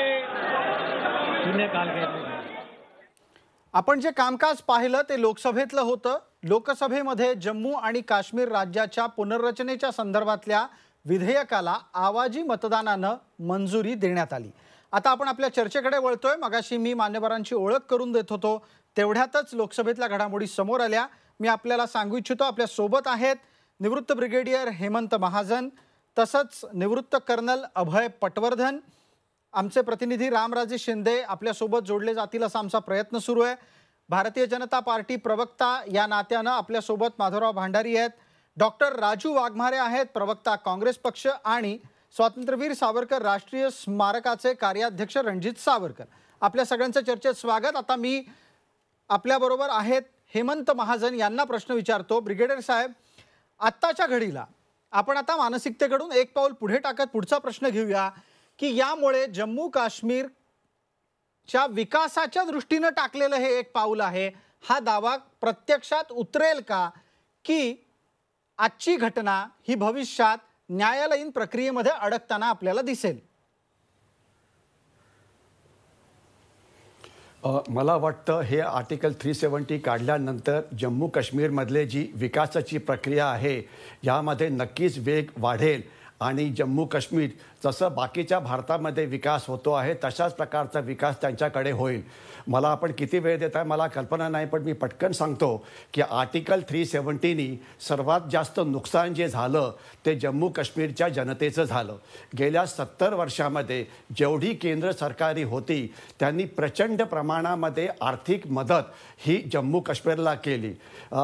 [SPEAKER 1] आपण जे कामकाज पाहिलं ते लोकसभेतलं होतं. लोकसभेमध्ये जम्मू आणि काश्मीर राज्याच्या पुनर्रचनेच्या संदर्भातल्या विधेयकाला आवाजी मतदानानं मंजुरी देण्यात आली. आता आपण आपल्या चर्चेकडे वळतोय. मगाशी मी मान्यवरांची ओळख करून देत होतो, तेवढ्यातच लोकसभेतल्या घडामोडी समोर आल्या. मी आपल्याला सांगू इच्छितो, आपल्या सोबत आहेत निवृत्त ब्रिगेडियर हेमंत महाजन, तसंच निवृत्त कर्नल अभय पटवर्धन. आमचे प्रतिनिधी रामराजे शिंदे आपल्यासोबत जोडले जातील असा आमचा प्रयत्न सुरू आहे. भारतीय जनता पार्टी प्रवक्ता या नात्यानं आपल्यासोबत माधवराव भांडारी आहेत. डॉक्टर राजू वाघमारे आहेत, प्रवक्ता काँग्रेस पक्ष, आणि स्वातंत्र्यवीर सावरकर राष्ट्रीय स्मारकाचे कार्याध्यक्ष रणजित सावरकर. आपल्या सगळ्यांचं चर्चेत स्वागत. आता मी आपल्याबरोबर आहेत हेमंत महाजन यांना प्रश्न विचारतो. ब्रिगेडियर साहेब, आत्ताच्या घडीला आपण आता मानसिकतेकडून एक पाऊल पुढे टाकत पुढचा प्रश्न घेऊया की यामुळे जम्मू काश्मीरच्या विकासाच्या दृष्टीनं टाकलेलं हे एक पाऊल आहे, हा दावा प्रत्यक्षात उतरेल का, की आजची घटना ही भविष्यात न्यायालयीन प्रक्रियेमध्ये अडकताना आपल्याला दिसेल?
[SPEAKER 3] मला वाटतं हे आर्टिकल 370 काढल्यानंतर जम्मू काश्मीरमधले जी विकासाची प्रक्रिया आहे यामध्ये नक्कीच वेग वाढेल आणि जम्मू काश्मीर जसं बाकीच्या भारतामध्ये विकास होतो आहे तशाच प्रकारचा विकास त्यांच्याकडे होईल. मला आपण किती वेळ देत आहे मला कल्पना नाही, पण मी पटकन सांगतो की आर्टिकल 370नी सर्वात जास्त नुकसान जे झालं ते जम्मू काश्मीरच्या जनतेचं झालं. गेल्या 70 वर्षामध्ये जेवढी केंद्र सरकारी होती त्यांनी प्रचंड प्रमाणामध्ये आर्थिक मदत ही जम्मू काश्मीरला केली.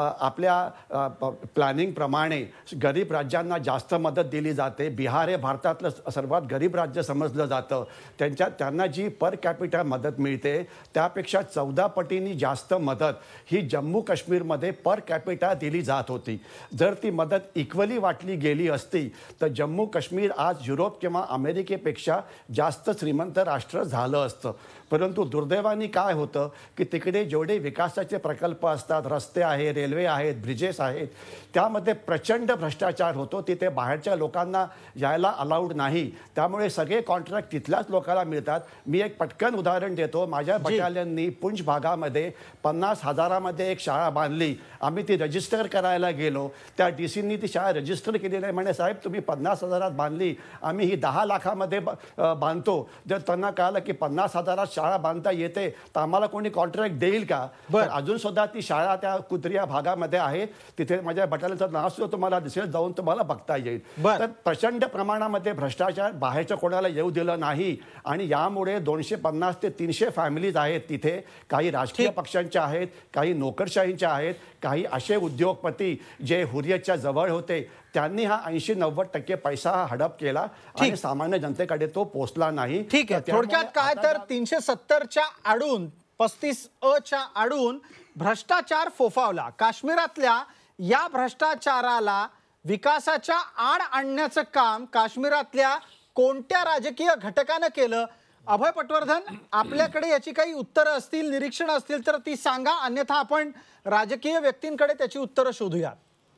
[SPEAKER 3] आपल्या प्लॅनिंगप्रमाणे गरीब राज्यांना जास्त मदत दिली जाते. बिहार हे भारतातलं सर्वात गरीब राज्य समजलं जातं. त्यांना जी पर कॅपिटा मदत मिळते त्यापेक्षा 14 पटींनी जास्त मदत ही जम्मू काश्मीरमध्ये पर कॅपिटा दिली जात होती. जर ती मदत इक्वली वाटली गेली असती तर जम्मू काश्मीर आज युरोप किंवा अमेरिकेपेक्षा जास्त श्रीमंत राष्ट्र झालं असतं. परंतु दुर्दैवाने काय होतं की तिकडे जेवढे विकासाचे प्रकल्प असतात, रस्ते आहेत, रेल्वे आहेत, ब्रिजेस आहेत, त्यामध्ये प्रचंड भ्रष्टाचार होतो. तिथे बाहेरच्या लोकांना यायला अलाउड नाही. त्यामुळे सगळे कॉन्ट्रॅक्ट तिथल्याच लोकांना मिळतात. मी एक पटकन उदाहरण देतो. माझ्या बटालियननी पुंछ भागामध्ये 50,000मध्ये एक शाळा बांधली. आम्ही ती रजिस्टर करायला गेलो. त्या DCनी ती शाळा रजिस्टर केली नाही. म्हणे साहेब तुम्ही 50,000 बांधली, आम्ही ही 10 लाखामध्ये बांधतो. जर त्यांना कळलं की 50,000 शाळा बांधता येते तर आम्हाला कोणी कॉन्ट्रॅक्ट देईल का? तर अजून सुद्धा ती शाळा त्या कुत्रिया भागामध्ये आहे. तिथे माझ्या बटालियनचं नाव सुद्धा तुम्हाला दिसेल, जाऊन तुम्हाला बघता येईल. तर प्रचंड प्रमाणामध्ये भ्रष्टाचार बाहेरच्या कोणाला येऊ दिलं नाही आणि यामुळे 250 ते 300 फॅमिलीज आहेत तिथे. काही राजकीय पक्षांच्या आहेत, काही नोकरशाहींच्या आहेत, काही असे उद्योगपती जे हुर्रियतच्या जवळ होते त्यांनी हा 80-90% पैसा हडप केला आणि सामान्य जनतेकडे तो पोहोचला नाही.
[SPEAKER 1] ठीक आहे. थोडक्यात काय तर 370च्या आडून 35A आडून भ्रष्टाचार फोफावला. काश्मीरातल्या या भ्रष्टाचाराला विकासाच्या आड आणण्याचं काम काश्मीरातल्या कोणत्या राजकीय घटकानं केलं? अभय पटवर्धन, आपल्याकडे याची काही उत्तरं असतील, निरीक्षण असतील तर ती सांगा, अन्यथा आपण राजकीय व्यक्तींकडे त्याची उत्तरं शोधूया.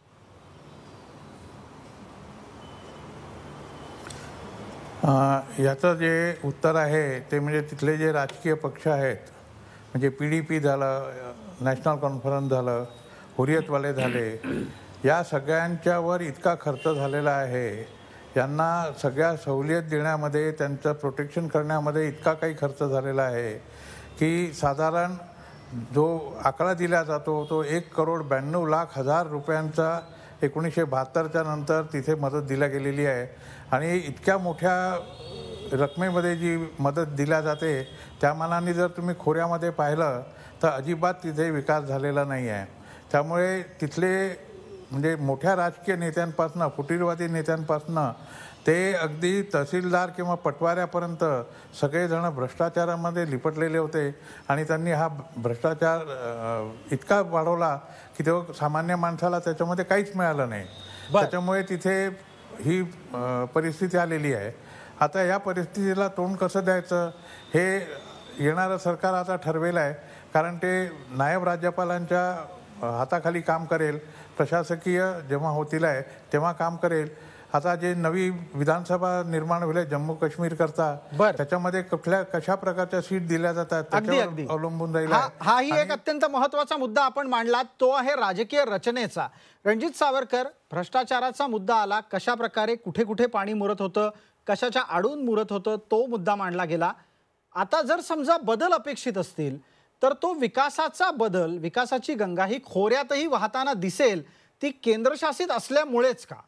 [SPEAKER 2] याचं जे उत्तर आहे ते म्हणजे तिथले जे राजकीय पक्ष आहेत, म्हणजे PDP झालं, नॅशनल कॉन्फरन्स झालं, हुर्रियतवाले झाले, या सगळ्यांच्यावर इतका खर्च झालेला आहे, यांना सगळ्या सवलत देण्यामध्ये, त्यांचं प्रोटेक्शन करण्यामध्ये इतका काही खर्च झालेला आहे की साधारण जो आकडा दिला जातो तो 1,92,00,000 रुपयांचा 1972च्या नंतर तिथे मदत दिल्या गेलेली आहे. आणि इतक्या मोठ्या रकमेमध्ये जी मदत दिल्या जाते त्या मानाने जर तुम्ही खोऱ्यामध्ये पाहिलं तर अजिबात तिथे विकास झालेला नाही आहे. त्यामुळे तिथले म्हणजे मोठ्या राजकीय नेत्यांपासून, फुटीरवादी नेत्यांपासून ते अगदी तहसीलदार किंवा पटवाऱ्यापर्यंत सगळेजण भ्रष्टाचारामध्ये लिपटलेले होते आणि त्यांनी हा भ्रष्टाचार इतका वाढवला की तेव्हा सामान्य माणसाला त्याच्यामध्ये काहीच मिळालं नाही. त्याच्यामुळे तिथे ही परिस्थिती आलेली आहे. आता या परिस्थितीला तोंड कसं द्यायचं हे येणारं सरकार आता ठरवेल आहे, कारण ते नायब राज्यपालांच्या हाताखाली काम करेल. प्रशासकीय जेव्हा होतील आहे तेव्हा काम करेल. आता जे नवी विधानसभा निर्माण होईल जम्मू काश्मीर करता, त्याच्यामध्ये कशा प्रकारच्या सीट दिल्या जातात त्याच्यावर अवलंबून राहील.
[SPEAKER 1] हाही एक अत्यंत महत्वाचा मुद्दा आपण मांडला, तो आहे राजकीय रचनेचा. रणजित सावरकर, भ्रष्टाचाराचा मुद्दा आला, कशा प्रकारे कुठे कुठे पाणी मुरत होतं, कशाच्या आडून मुरत होतं, तो मुद्दा मांडला गेला. आता जर समजा बदल अपेक्षित असतील तर तो विकासाचा बदल, विकासाची गंगा ही खोऱ्यातही वाहताना दिसेल, ती केंद्रशासित असल्यामुळेच का?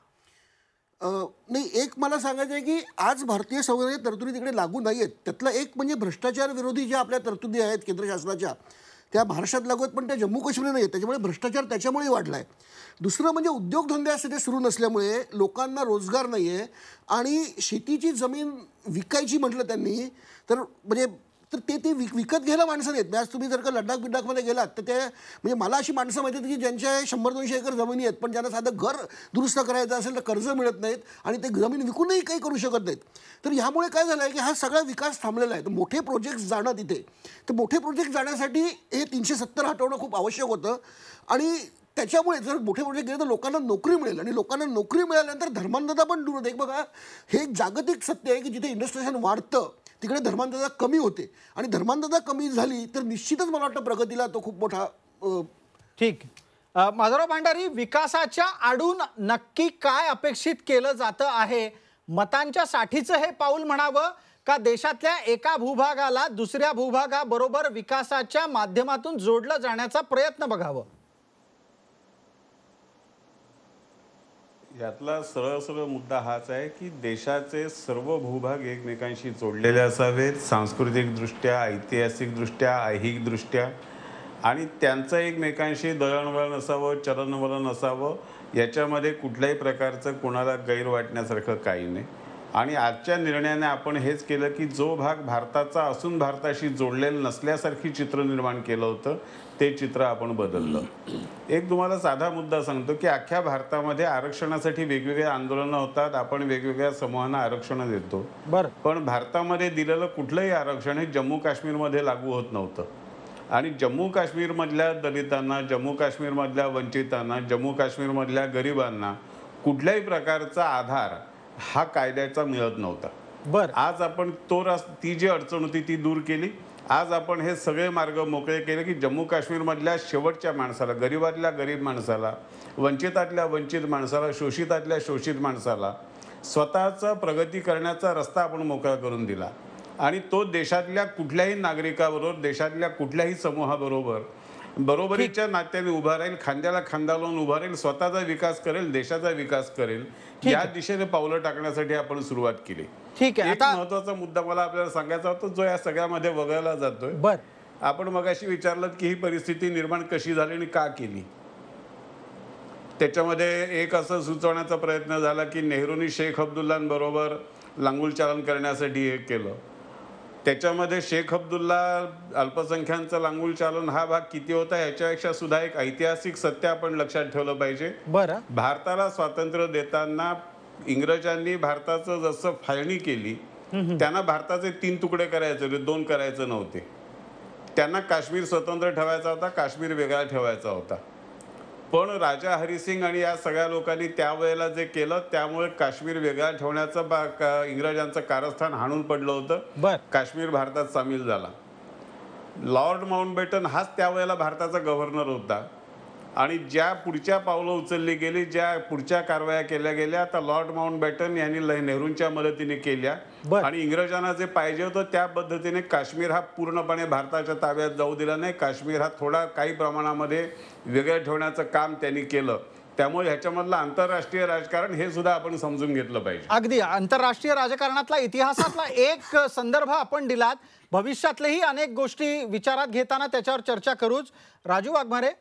[SPEAKER 4] नाही, एक मला सांगायचं आहे की आज भारतीय संविधानाच्या तरतुदी तिकडे लागू नाही आहेत. त्यातलं एक म्हणजे भ्रष्टाचार विरोधी ज्या आपल्या तरतुदी आहेत केंद्र शासनाच्या, त्या महाराष्ट्रात लागू आहेत पण त्या जम्मू काश्मीर नाही आहेत. त्याच्यामुळे भ्रष्टाचार त्याच्यामुळे वाढला आहे. दुसरं म्हणजे उद्योगधंदे असे ते सुरू नसल्यामुळे लोकांना रोजगार नाही आहे आणि शेतीची जमीन विकायची म्हटलं त्यांनी तर ते विकत घ्यायला माणसं नाहीत. आज तुम्ही जर का लडाख बिडाखमध्ये गेलात तर ते म्हणजे मला अशी माणसं माहिती आहेत की ज्यांच्या 100-200 एकर जमिनी आहेत पण ज्यांना साधं घर दुरुस्त करायचं असेल तर कर्ज मिळत नाहीत आणि ते जमीन विकूनही काही करू शकत नाहीत. तर ह्यामुळे काय झालं आहे की हा सगळा विकास थांबलेला आहे. तर मोठे प्रोजेक्ट्स जाणं तिथे, तर मोठे प्रोजेक्ट जाण्यासाठी हे 370 हटवणं खूप आवश्यक होतं आणि त्याच्यामुळे जर मोठे प्रोजेक्ट गेले तर लोकांना नोकरी मिळेल आणि लोकांना नोकरी मिळाल्यानंतर धर्मांधता पण दूर होते. एक बघा, हे एक जागतिक सत्य आहे की जिथे इंडस्ट्रियलायझेशन वाढतं तिकडे धर्मांधता कमी होते आणि धर्मांधता कमी झाली तर निश्चितच मला वाटतं प्रगतीला तो खूप मोठा.
[SPEAKER 1] ठीक. माधवराव भांडारी, विकासाच्या आडून नक्की काय अपेक्षित केलं जातं आहे? मतांच्या साठीचं हे पाऊल म्हणावं का देशातल्या एका भूभागाला दुसऱ्या भूभागाबरोबर विकासाच्या माध्यमातून जोडलं जाण्याचा प्रयत्न बघावं?
[SPEAKER 5] यातला सरळ सरळ मुद्दा हाच आहे की देशाचे सर्व भूभाग एकमेकांशी जोडलेले असावेत, सांस्कृतिकदृष्ट्या, ऐतिहासिकदृष्ट्या, ऐहिकदृष्ट्या, आणि त्यांचं एकमेकांशी दळणवळण असावं, चलनवलन असावं. याच्यामध्ये कुठल्याही प्रकारचं कोणाला गैर वाटण्यासारखं काही नाही. आणि आजच्या निर्णयाने आपण हेच केलं की जो भाग भारताचा असून भारताशी जोडलेला नसल्यासारखी चित्र निर्माण केलं होतं ते चित्र आपण बदललं. एक तुम्हाला साधा मुद्दा सांगतो की अख्ख्या भारतामध्ये आरक्षणासाठी वेगवेगळे आंदोलनं होतात, आपण वेगवेगळ्या समूहांना आरक्षण देतो. पण भारतामध्ये दिलेलं कुठलंही आरक्षण हे जम्मू काश्मीरमध्ये लागू होत नव्हतं. आणि जम्मू काश्मीरमधल्या दलितांना, जम्मू काश्मीरमधल्या वंचितांना, जम्मू काश्मीरमधल्या गरिबांना कुठल्याही प्रकारचा आधार हा कायद्याचा मिळत नव्हता. आज आपण ती जी अडचण होती ती दूर केली. आज आपण हे सगळे मार्ग मोकळे केले की जम्मू काश्मीरमधल्या शेवटच्या माणसाला, गरीबातल्या गरीब माणसाला, वंचितातल्या वंचित माणसाला, शोषितातल्या शोषित माणसाला स्वतःचा प्रगती करण्याचा रस्ता आपण मोकळा करून दिला. आणि तो देशातल्या कुठल्याही नागरिकाबरोबर, देशातल्या कुठल्याही समूहाबरोबर बरोबरीच्या नात्याने उभा राहील, खांद्याला खांदा लावून उभा राहील, स्वतःचा विकास करेल, देशाचा विकास करेल. या दिशेने पावलं टाकण्यासाठी आपण सुरुवात केली.
[SPEAKER 1] ठीक आहे.
[SPEAKER 5] एक महत्वाचा मुद्दा मला आपल्याला सांगायचा होता जो या सगळ्यामध्ये वगळला जातोय. आपण मगाशी विचारलं की ही परिस्थिती निर्माण कशी झाली आणि का केली. त्याच्यामध्ये एक असं सुचवण्याचा प्रयत्न झाला की नेहरूंनी शेख अब्दुल्लांबरोबर लांगुल चालन करण्यासाठी हे केलं. त्याच्यामध्ये शेख अब्दुल्ला अल्पसंख्याकांचं लांगुल चालन हा भाग किती होता याच्यापेक्षा सुद्धा एक ऐतिहासिक सत्य आपण लक्षात ठेवलं पाहिजे. भारताला स्वातंत्र्य देताना इंग्रजांनी भारताचं जसं फाळणी केली, त्यांना भारताचे 3 तुकडे करायचे होते, 2 करायचे नव्हते. त्यांना काश्मीर स्वतंत्र ठेवायचा होता, काश्मीर वेगळा ठेवायचा होता. पण राजा हरिसिंग आणि या सगळ्या लोकांनी त्यावेळेला जे केलं त्यामुळे काश्मीर वेगळा ठेवण्याचं इंग्रजांचं कारस्थान हाणून पडलं होतं. काश्मीर भारतात सामील झाला. लॉर्ड माउंटबॅटन हाच त्यावेळेला भारताचा गव्हर्नर होता. आणि ज्या पुढच्या पावलं उचलली गेली, ज्या पुढच्या कारवाया केल्या गेल्या त्या लॉर्ड माउंटबॅटन यांनी नेहरूंच्या मदतीने केल्या. आणि इंग्रजांना जे पाहिजे होतं त्या पद्धतीने काश्मीर हा पूर्णपणे भारताच्या ताब्यात जाऊ दिला नाही. काश्मीर हा थोडा काही प्रमाणामध्ये वेगळं ठेवण्याचं काम त्यांनी केलं. त्यामुळे ह्याच्यामधलं आंतरराष्ट्रीय राजकारण हे सुद्धा आपण समजून घेतलं पाहिजे.
[SPEAKER 1] अगदी आंतरराष्ट्रीय राजकारणातला इतिहासातला एक संदर्भ आपण दिलात. भविष्यातलेही अनेक गोष्टी विचारात घेताना त्याच्यावर चर्चा करूच. राजू वाघमारे,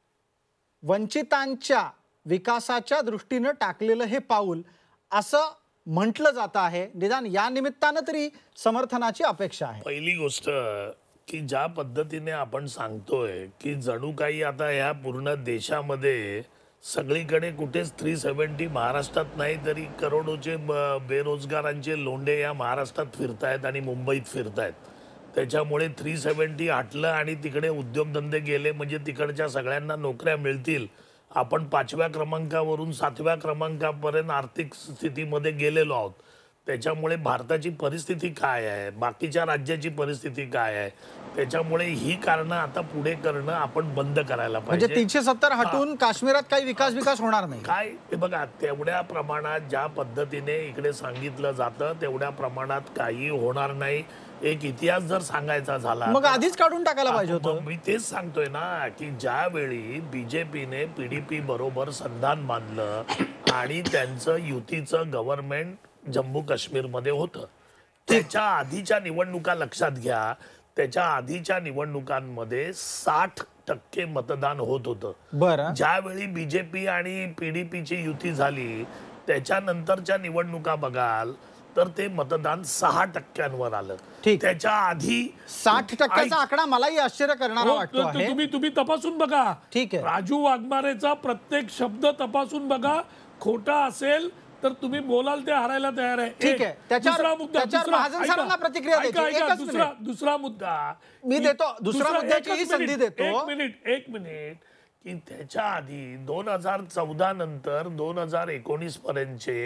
[SPEAKER 1] वंचितांच्या विकासाच्या दृष्टीनं टाकलेलं हे पाऊल असं म्हटलं जात आहे, निदान या निमित्तानं तरी समर्थनाची अपेक्षा आहे.
[SPEAKER 6] पहिली गोष्ट की ज्या पद्धतीने आपण सांगतोय की जणू काही आता ह्या पूर्ण देशामध्ये सगळीकडे कुठेच 370 महाराष्ट्रात नाही तरी करोडोचे बेरोजगारांचे लोंढे या महाराष्ट्रात फिरतायत आणि मुंबईत फिरतायत. त्याच्यामुळे 370 हटलं आणि तिकडे उद्योगधंदे गेले म्हणजे तिकडच्या सगळ्यांना नोकऱ्या मिळतील. आपण 5व्या क्रमांकावरून 7व्या क्रमांकापर्यंत आर्थिक स्थितीमध्ये गेलेलो आहोत. त्याच्यामुळे भारताची परिस्थिती काय आहे, बाकीच्या राज्याची परिस्थिती काय आहे, त्याच्यामुळे ही कारणं आता पुढे करणं आपण बंद करायला पाहिजे.
[SPEAKER 1] म्हणजे 370 हटून काश्मीरात काही विकास होणार नाही
[SPEAKER 6] काय. हे बघा, तेवढ्या प्रमाणात ज्या पद्धतीने इकडे सांगितलं जातं तेवढ्या प्रमाणात काही होणार नाही. एक इतिहास जर सांगायचा झाला
[SPEAKER 1] मग आधीच काढून टाकायला पाहिजे होतं.
[SPEAKER 6] मी तेच सांगतोय ना की ज्यावेळी बीजेपीने PDP बरोबर संधान बांधलं आणि त्यांचं युतीचं गव्हर्नमेंट जम्मू काश्मीरमध्ये होतं, त्याच्या आधीच्या निवडणुका लक्षात घ्या. त्याच्या आधीच्या निवडणुकांमध्ये 60% मतदान होत होतं. ज्यावेळी बीजेपी आणि PDPची युती झाली त्याच्यानंतरच्या निवडणुका बघाल तर ते मतदान 6% आलं. त्याच्या आधी
[SPEAKER 1] 60%चा आकडा मलाही आश्चर्य करणारा वाटतो आहे.
[SPEAKER 7] तुम्ही तपासून बघा.
[SPEAKER 1] ठीक आहे.
[SPEAKER 7] राजू वाघमारेचा प्रत्येक शब्द तपासून बघा. खोटा असेल तर तुम्ही बोलाल ते हरायला तयार आहे.
[SPEAKER 1] ठीक आहे. दुसरा मुद्दा प्रतिक्रिया द्यायची.
[SPEAKER 7] दुसरा मुद्दा
[SPEAKER 1] मी देतो. दुसरा मुद्द्याची संधी देतो.
[SPEAKER 7] एक मिनिट
[SPEAKER 6] की त्याच्या आधी 2014 नंतर 2019 पर्यंतचे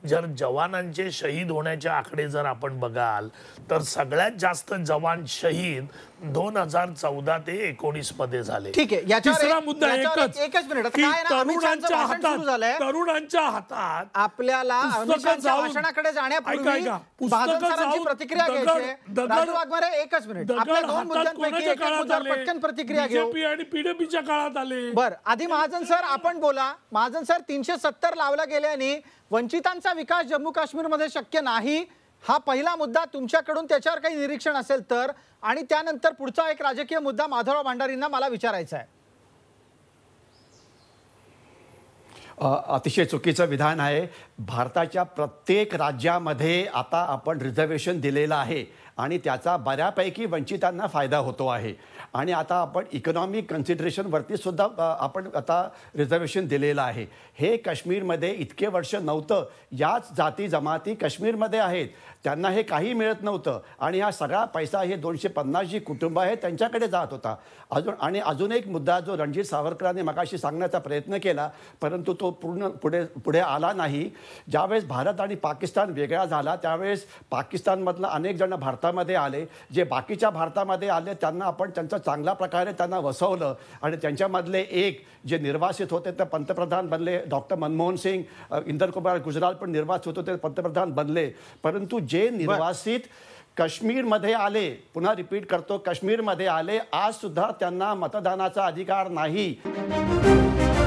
[SPEAKER 6] जर जवानांचे शहीद होण्याचे आकडे जर आपण बघाल तर सगळ्यात जास्त जवान शहीद 2014 ते 19 मध्ये झाले.
[SPEAKER 1] ठीक आहे.
[SPEAKER 6] तिसरा मुद्दा
[SPEAKER 1] एकच मिनिट,
[SPEAKER 6] तरुणांच्या हातात
[SPEAKER 1] आपल्याला भाषणाकडे जाण्यापूर्वी प्रतिक्रिया घ्यायची. एकच मिनिट, आपल्या दोन मुद्द्यांपैकी एक मुद्द्यावर पटकन प्रतिक्रिया घेऊ.
[SPEAKER 6] बीजेपी आणि पीडीपीच्या काळात आले.
[SPEAKER 1] बर, आधी महाजन सर आपण बोला. महाजन सर, 370 लावला गेल्याने वंचितांचा विकास जम्मू काश्मीरमध्ये शक्य नाही, हा पहिला मुद्दा. तुमच्याकडून त्याच्यावर काही निरीक्षण असेल तर, आणि त्यानंतर पुढचा एक राजकीय मुद्दा माधवराव भांडारींना मला विचारायचा आहे.
[SPEAKER 3] अतिशय चुकीचं विधान आहे. भारताच्या प्रत्येक राज्यामध्ये आता आपण रिझर्वेशन दिलेलं आहे आणि त्याचा बऱ्यापैकी वंचितांना फायदा होतो आहे. आणि आता आपण इकॉनॉमिक कन्सिडरेशनवरती सुद्धा आपण आता रिझर्वेशन दिलेलं आहे. हे काश्मीरमध्ये इतके वर्ष नव्हतं. याच जाती जमाती काश्मीरमध्ये आहेत, त्यांना हे काही मिळत नव्हतं आणि हा सगळा पैसा हे 250 जी कुटुंब आहेत त्यांच्याकडे जात होता. अजून एक मुद्दा जो रणजित सावरकरांनी मगाशी सांगण्याचा प्रयत्न केला परंतु तो पुढे आला नाही. ज्यावेळेस भारत आणि पाकिस्तान वेगळा झाला त्यावेळेस पाकिस्तानमधलं अनेक जण भारतामध्ये आले. जे बाकीच्या भारतामध्ये आले त्यांना आपण त्यांचा चांगल्या प्रकारे त्यांना वसवलं आणि त्यांच्यामधले एक जे निर्वासित होते ते पंतप्रधान बनले. डॉक्टर मनमोहन सिंग, इंदरकुमार गुजराल पण निर्वासित होते, पंतप्रधान बनले. परंतु जे निर्वासित काश्मीरमध्ये आले, पुन्हा रिपीट करतो, काश्मीरमध्ये आले, आज सुद्धा त्यांना मतदानाचा अधिकार नाही.